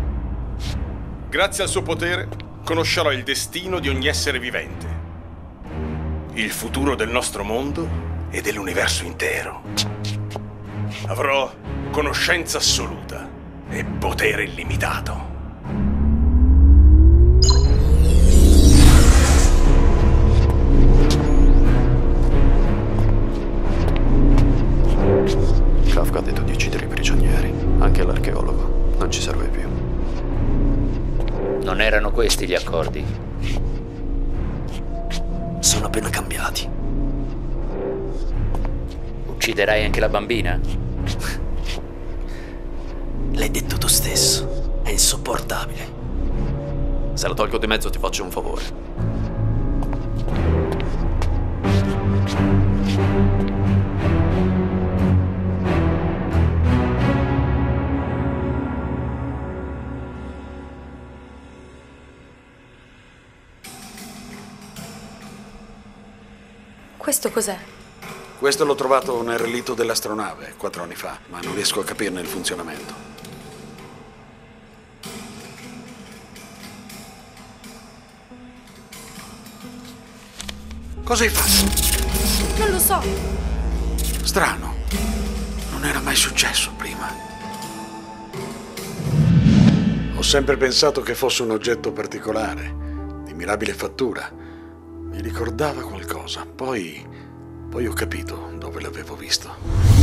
Grazie al suo potere conoscerò il destino di ogni essere vivente. il futuro del nostro mondo e dell'universo intero. Avrò conoscenza assoluta e potere illimitato. Kafka ha detto di uccidere i prigionieri, anche l'archeologo. Non ci serve più. Non erano questi gli accordi? Sono appena cambiati. Ucciderai anche la bambina? L'hai detto tu stesso. È insopportabile. Se la tolgo di mezzo ti faccio un favore. Questo cos'è? Questo l'ho trovato nel relitto dell'astronave quattro anni fa, ma non riesco a capirne il funzionamento. Cosa hai fatto? Non lo so. Strano. Non era mai successo prima. Ho sempre pensato che fosse un oggetto particolare, di mirabile fattura. Mi ricordava qualcosa, poi, poi ho capito dove l'avevo visto.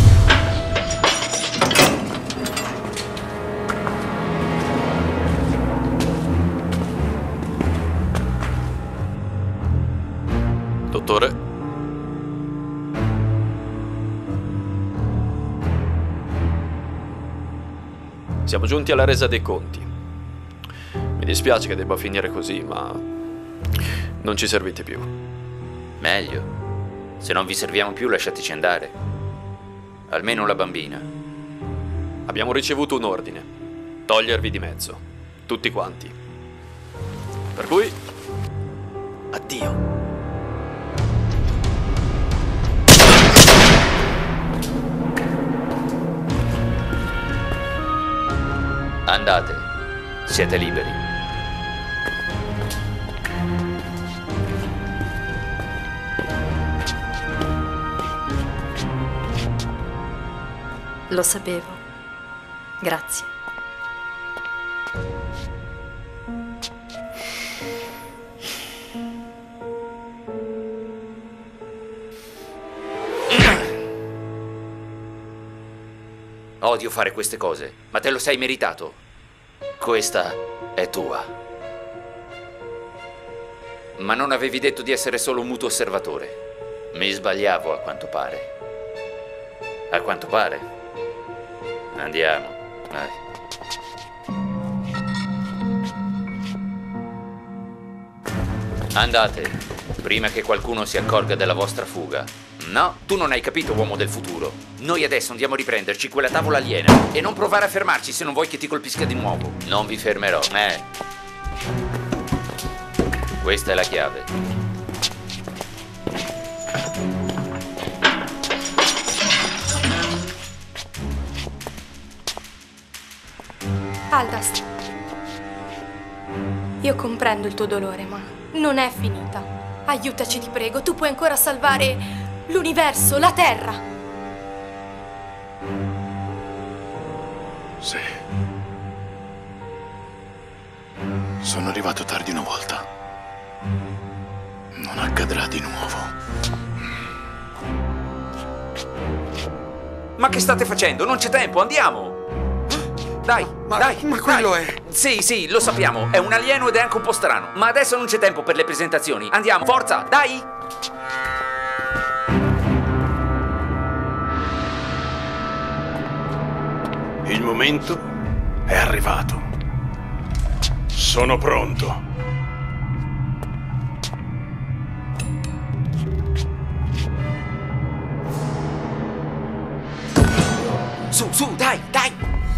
Dottore? Siamo giunti alla resa dei conti. Mi dispiace che debba finire così, ma non ci servite più. Meglio. Se non vi serviamo più, lasciateci andare. Almeno la bambina. Abbiamo ricevuto un ordine. Togliervi di mezzo. Tutti quanti. Per cui... addio. Andate. Siete liberi. Lo sapevo. Grazie. Odio fare queste cose, ma te lo sei meritato. Questa è tua. Ma non avevi detto di essere solo un muto osservatore. Mi sbagliavo, a quanto pare. A quanto pare. Andiamo. Vai. Andate, prima che qualcuno si accorga della vostra fuga. No, tu non hai capito, uomo del futuro. Noi adesso andiamo a riprenderci quella tavola aliena. E non provare a fermarci se non vuoi che ti colpisca di nuovo. Non vi fermerò, eh. Questa è la chiave. Aldast, io comprendo il tuo dolore, ma non è finita. Aiutaci, ti prego. Tu puoi ancora salvare l'universo, la Terra. Sì. Sono arrivato tardi una volta. Non accadrà di nuovo. Ma che state facendo? Non c'è tempo, andiamo! Dai, ma, dai, ma quello dai. è... Sì, sì, lo sappiamo, è un alieno ed è anche un po' strano. Ma adesso non c'è tempo per le presentazioni. Andiamo, forza, dai! Il momento è arrivato. Sono pronto. Su, su, dai, dai!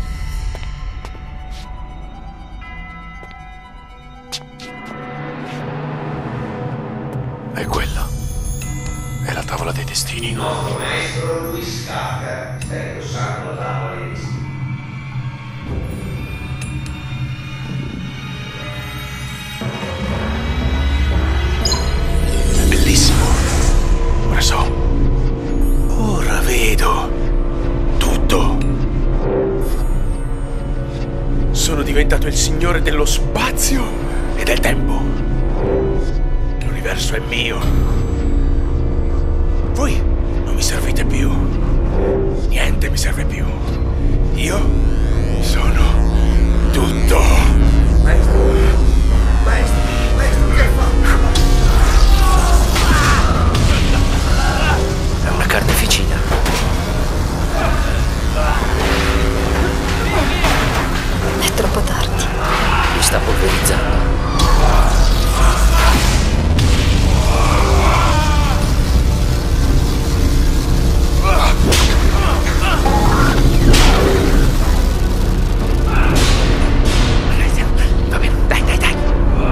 È quella. È la tavola dei destini. Il nostro maestro Luis Kafka sta indossando la tavola dei destini. È bellissimo. diventato il signore dello spazio e del tempo. L'universo è mio. Voi non mi servite più. Niente mi serve più. Io sono tutto. Maestro, maestro, maestro, che fa? È una carneficina. È troppo tardi. Mi sta polverizzando. Va bene, dai, dai, dai.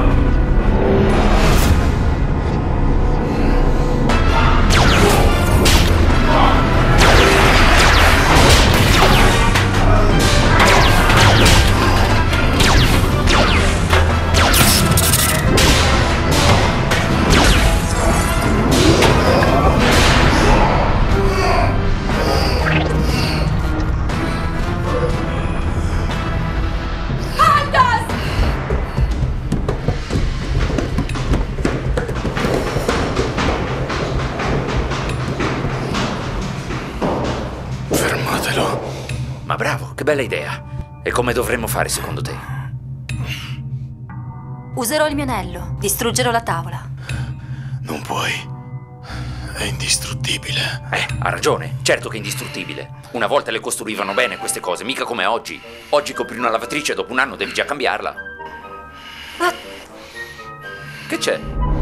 Ma bravo, che bella idea. E come dovremmo fare secondo te? Userò il mio anello, distruggerò la tavola. Non puoi. È indistruttibile. Eh, ha ragione. Certo che è indistruttibile. Una volta le costruivano bene queste cose, mica come oggi. Oggi compri una lavatrice e dopo un anno devi già cambiarla. Ah. Che c'è?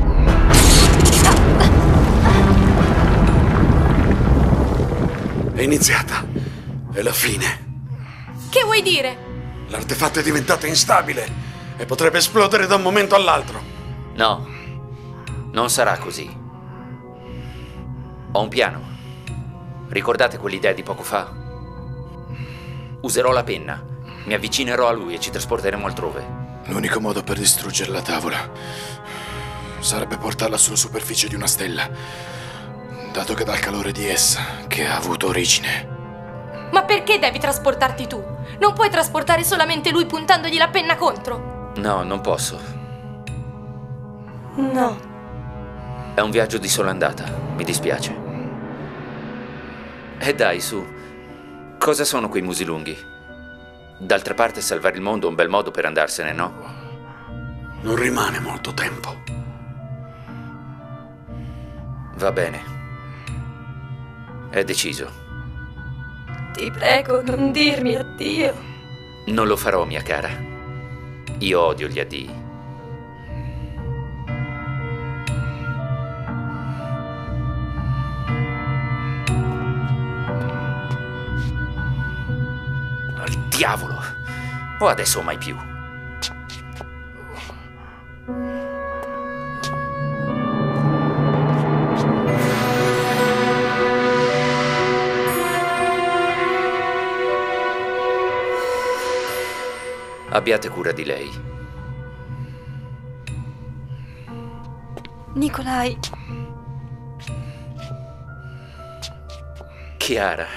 È iniziata. È la fine. Che vuoi dire? L'artefatto è diventato instabile e potrebbe esplodere da un momento all'altro. No, non sarà così. Ho un piano. Ricordate quell'idea di poco fa? Userò la penna, mi avvicinerò a lui e ci trasporteremo altrove. L'unico modo per distruggere la tavola sarebbe portarla sulla superficie di una stella, dato che dal calore di essa che ha avuto origine. Ma perché devi trasportarti tu? Non puoi trasportare solamente lui puntandogli la penna contro? No, non posso. No. È un viaggio di sola andata, mi dispiace. E dai, su. Cosa sono quei musi lunghi? D'altra parte salvare il mondo è un bel modo per andarsene, no? Non rimane molto tempo. Va bene. È deciso. Ti prego, non dirmi addio. Non lo farò, mia cara. Io odio gli addii. Al diavolo! O adesso o mai più. Abbiate cura di lei. Nikolai. Chiara.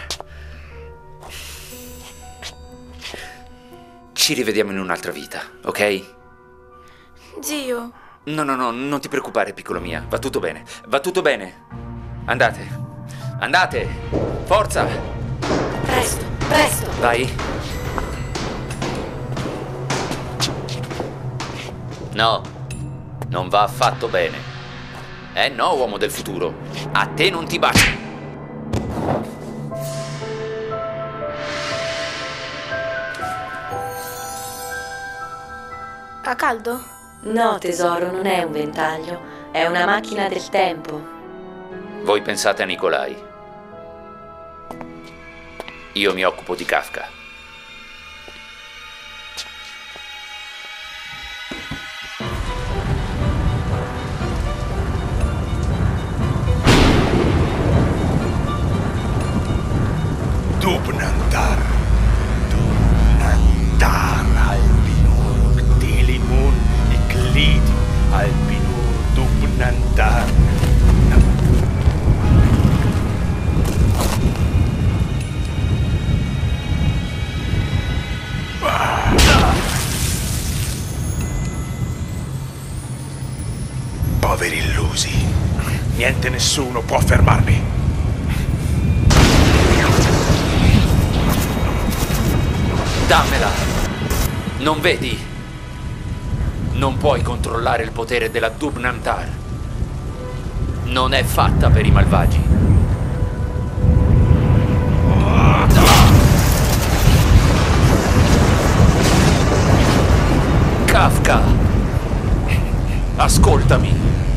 Ci rivediamo in un'altra vita, ok? Zio. No, no, no, non ti preoccupare, piccolo mia. Va tutto bene. Va tutto bene. Andate. Andate. Forza. Presto, presto. Vai. No, non va affatto bene. Eh no, uomo del futuro. A te non ti bacio. Ha caldo? No, tesoro, non è un ventaglio. È una macchina del tempo. Voi pensate a Nikolai. Io mi occupo di Kafka. Dubnantar. Dubnantar. Albinur. Tilimun. Iklid. Albinur. Dubnantar. Niente, nessuno può fermarmi. Dammela! Non vedi? Non puoi controllare il potere della Dub-Namtar. Non è fatta per i malvagi. Kafka! Ascoltami!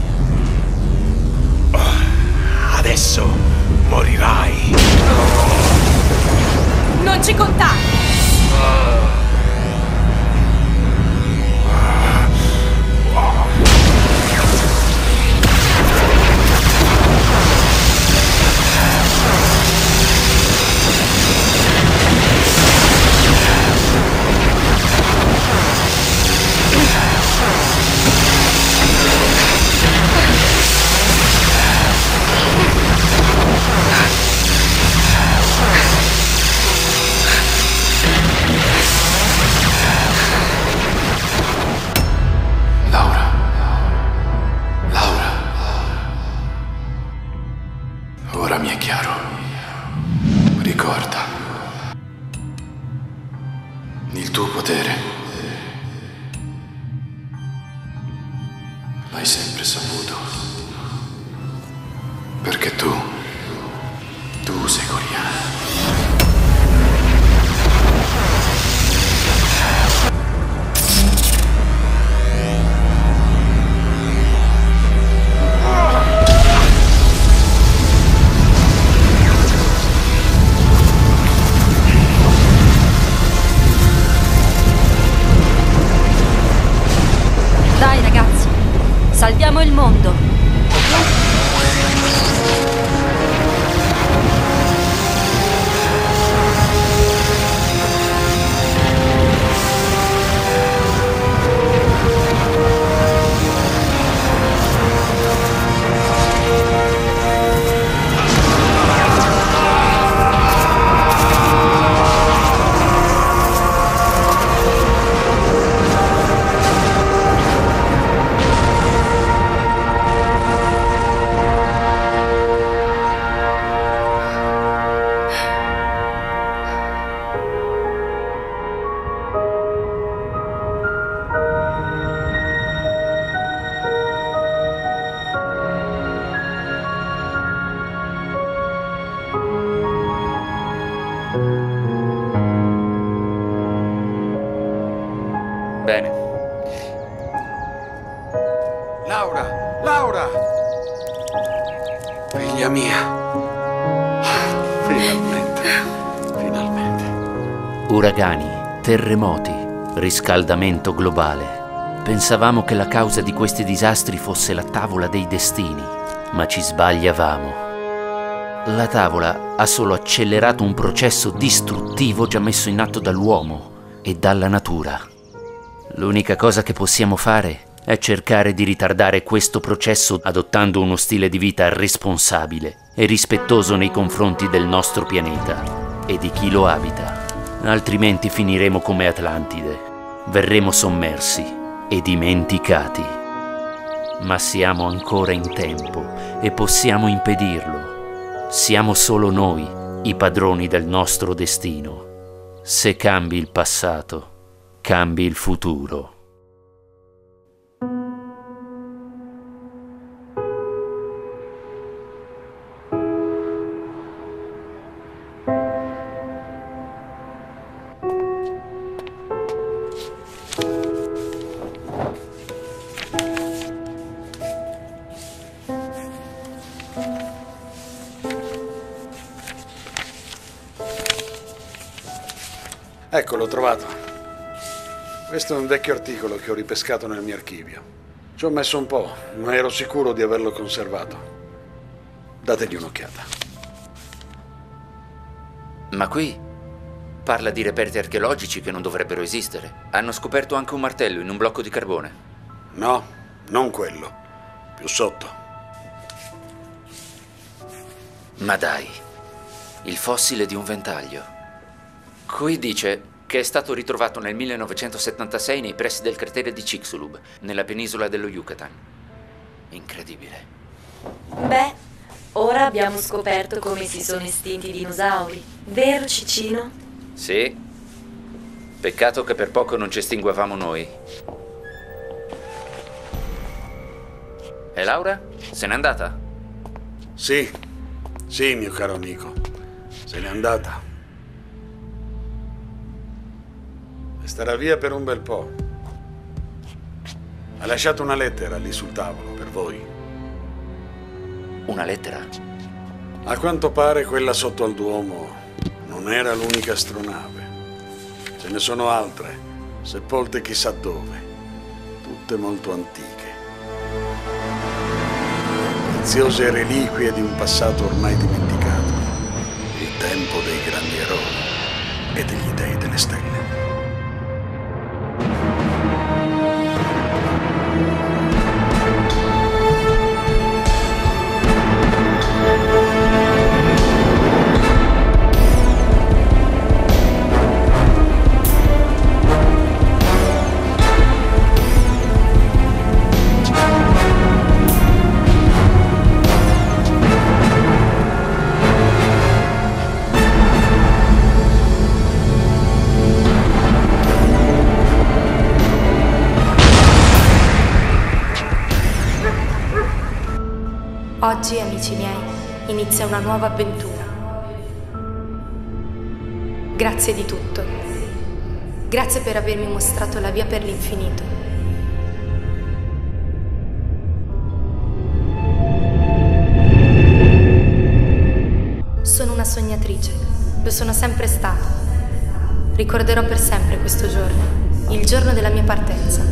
Adesso morirai! Non ci contare! Ora mi è chiaro. Ricorda. Il tuo potere. L'hai sempre saputo. Perché tu, tu sei Coriana. Dai ragazzi, salviamo il mondo. Bene. Laura! Laura! Figlia mia. Finalmente. Finalmente. Uragani, terremoti, riscaldamento globale. Pensavamo che la causa di questi disastri fosse la tavola dei destini, ma ci sbagliavamo. La tavola ha solo accelerato un processo distruttivo già messo in atto dall'uomo e dalla natura. L'unica cosa che possiamo fare è cercare di ritardare questo processo adottando uno stile di vita responsabile e rispettoso nei confronti del nostro pianeta e di chi lo abita. Altrimenti finiremo come Atlantide, verremo sommersi e dimenticati. Ma siamo ancora in tempo e possiamo impedirlo. Siamo solo noi i padroni del nostro destino. Se cambi il passato, cambi il futuro. Ecco, l'ho trovato. Questo è un vecchio articolo che ho ripescato nel mio archivio. Ci ho messo un po', ma ero sicuro di averlo conservato. Dategli un'occhiata. Ma qui parla di reperti archeologici che non dovrebbero esistere. Hanno scoperto anche un martello in un blocco di carbone. No, non quello. Più sotto. Ma dai, il fossile di un ventaglio. Qui dice che è stato ritrovato nel millenovecentosettantasei nei pressi del cratere di Chicxulub, nella penisola dello Yucatan. Incredibile. Beh, ora abbiamo scoperto come si sono estinti i dinosauri, vero Cicino? Sì. Peccato che per poco non ci estinguevamo noi. E Laura? Se n'è andata? Sì, sì, mio caro amico. Se n'è andata. E starà via per un bel po'. Ha lasciato una lettera lì sul tavolo per voi. Una lettera? A quanto pare quella sotto al Duomo non era l'unica astronave. Ce ne sono altre, sepolte chissà dove, tutte molto antiche. Preziose reliquie di un passato ormai dimenticato, il tempo dei grandi eroi e degli dei delle stelle. Oggi, amici miei, inizia una nuova avventura. Grazie di tutto. Grazie per avermi mostrato la via per l'infinito. Sono una sognatrice, lo sono sempre stata. Ricorderò per sempre questo giorno, il giorno della mia partenza.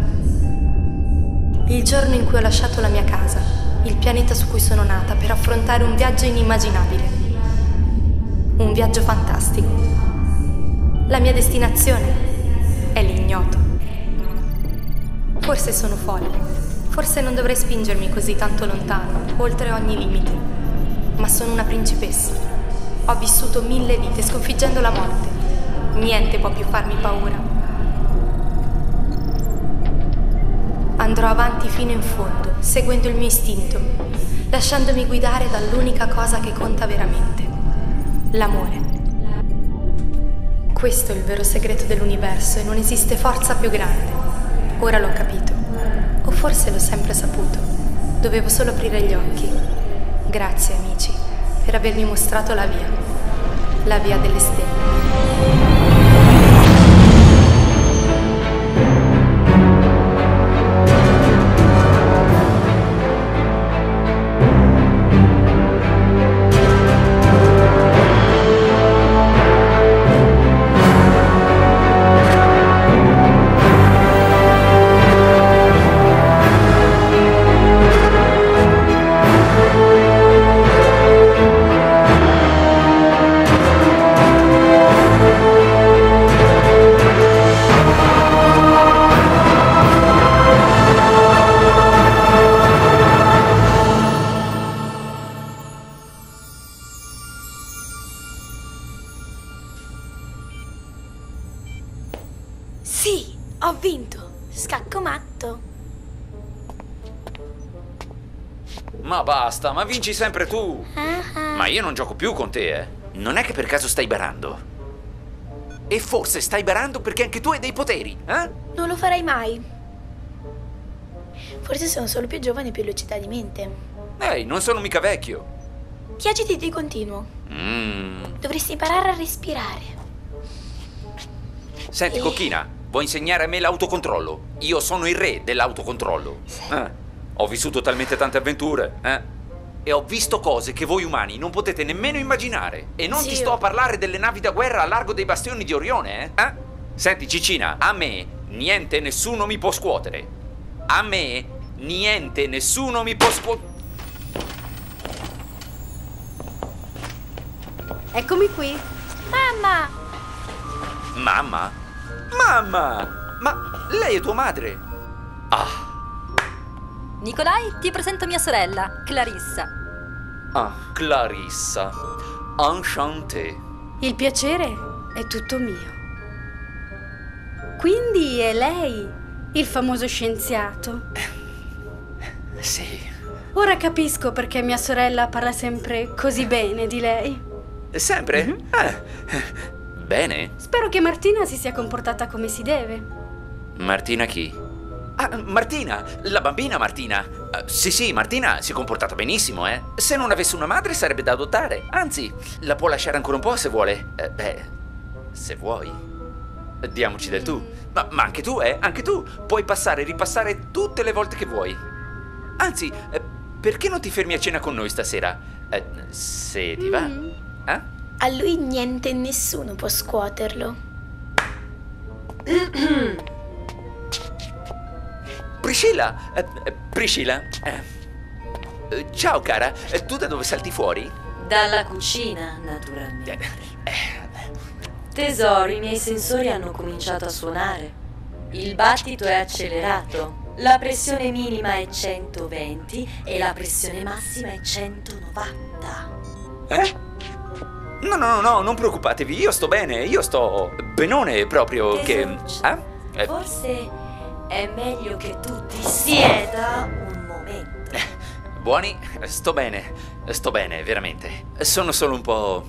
Il giorno in cui ho lasciato la mia casa, il pianeta su cui sono nata, per affrontare un viaggio inimmaginabile. Un viaggio fantastico. La mia destinazione è l'ignoto. Forse sono folle, forse non dovrei spingermi così tanto lontano, oltre ogni limite. Ma sono una principessa. Ho vissuto mille vite sconfiggendo la morte. Niente può più farmi paura. Andrò avanti fino in fondo, seguendo il mio istinto, lasciandomi guidare dall'unica cosa che conta veramente: l'amore. Questo è il vero segreto dell'universo e non esiste forza più grande. Ora l'ho capito. O forse l'ho sempre saputo. Dovevo solo aprire gli occhi. Grazie, amici, per avermi mostrato la via. La via delle stelle. Sì, ho vinto. Scacco matto. Ma basta, ma vinci sempre tu. Ah, Ma io non gioco più con te, eh. Non è che per caso stai barando? E forse stai barando perché anche tu hai dei poteri, eh? non lo farai mai. Forse sono solo più giovane e più lucida di mente. Ehi, non sono mica vecchio. Ti agiti di continuo. Mm. Dovresti imparare a respirare. Senti, E- Cocchina, vuoi insegnare a me l'autocontrollo? Io sono il re dell'autocontrollo. Eh, ho vissuto talmente tante avventure, eh? E ho visto cose che voi umani non potete nemmeno immaginare. E non Sì, ti sto io- a parlare delle navi da guerra a largo dei bastioni di Orione, eh? Eh? Senti, Cicina, a me niente, nessuno mi può scuotere. A me niente, nessuno mi può scuotere. Eccomi qui. Mamma! Mamma? Mamma! Ma lei è tua madre? Ah, Nicolai, ti presento mia sorella, Clarissa. ah, Clarissa. Enchanté. Il piacere è tutto mio. Quindi è lei, il famoso scienziato. Sì, Ora capisco perché mia sorella parla sempre così bene di lei. Sempre? Mm-hmm. Ah, bene. Spero che Martina si sia comportata come si deve. Martina chi? Ah, Martina, la bambina Martina. Uh, sì, sì, Martina si è comportata benissimo, eh. Se non avesse una madre sarebbe da adottare. Anzi, la può lasciare ancora un po' se vuole. Eh, beh, se vuoi. Diamoci del tu. Ma, ma anche tu, eh, anche tu. Puoi passare e ripassare tutte le volte che vuoi. Anzi, eh, perché non ti fermi a cena con noi stasera? Eh, se ti va. Mm. Eh? A lui niente e nessuno può scuoterlo. Priscilla, eh, Priscilla, eh, ciao cara, tu da dove salti fuori? Dalla cucina, naturalmente. Tesoro, i miei sensori hanno cominciato a suonare. Il battito è accelerato. La pressione minima è centoventi e la pressione massima è centonovanta. Eh? No, no, no, no, non preoccupatevi, io sto bene, io sto benone proprio. Tesoruccio, che... Eh? Forse è meglio che tu ti sieda un momento. Buoni, sto bene, sto bene, veramente. Sono solo un po'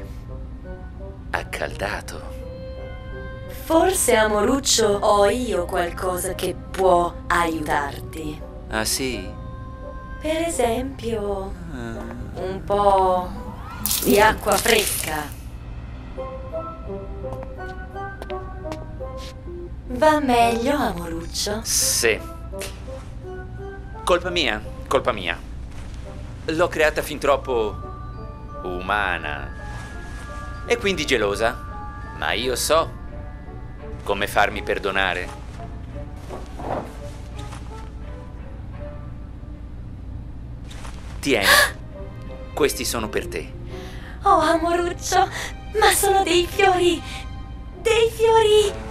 accaldato. Forse, amoruccio, ho io qualcosa che può aiutarti. Ah, sì? Per esempio, un po' di acqua fresca. Va meglio, amoruccio? Sì. Colpa mia, colpa mia. L'ho creata fin troppo umana. E quindi gelosa. Ma io so come farmi perdonare. Tieni. Questi sono per te. Oh, amoruccio, ma sono dei fiori! Dei fiori!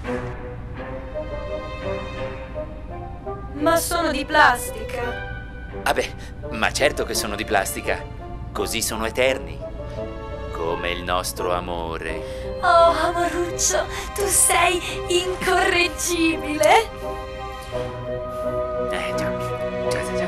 Ma sono di plastica. Vabbè, ma certo che sono di plastica. Così sono eterni. Come il nostro amore. Oh, amoruccio, tu sei incorreggibile. Eh, già. Già, già, già.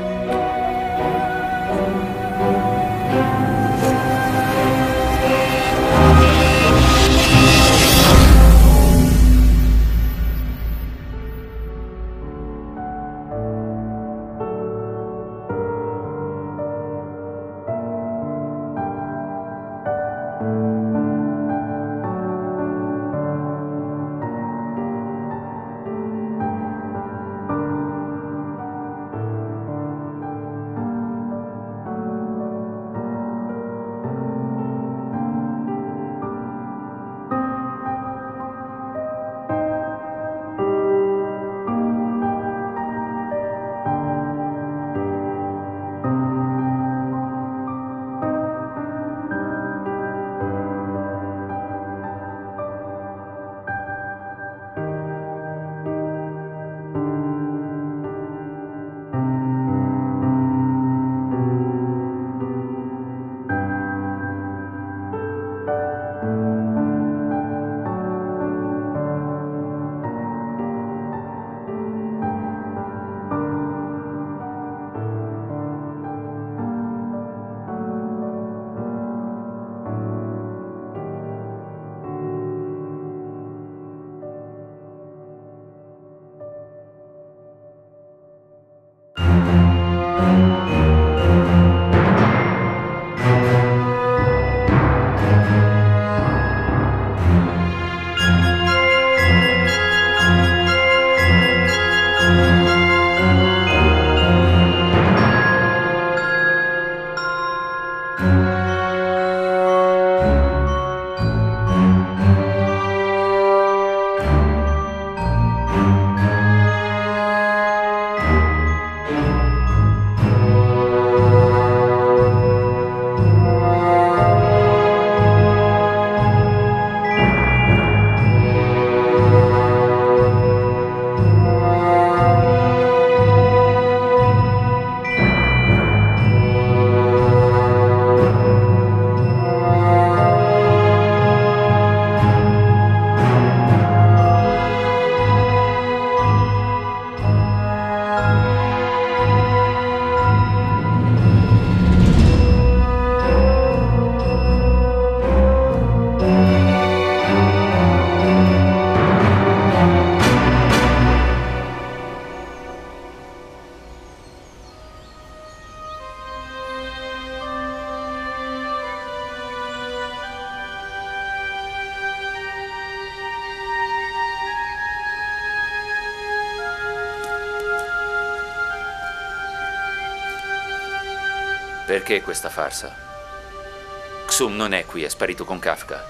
Perché questa farsa? Xum non è qui, è sparito con Kafka.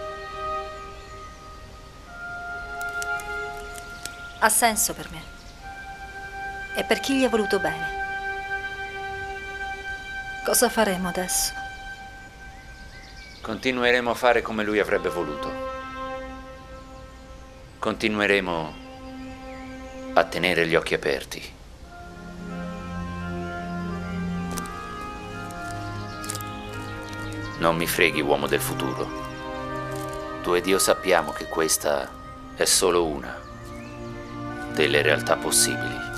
Ha senso per me. E per chi gli ha voluto bene. Cosa faremo adesso? Continueremo a fare come lui avrebbe voluto. Continueremo a tenere gli occhi aperti. Non mi freghi, uomo del futuro. Tu ed io sappiamo che questa è solo una delle realtà possibili.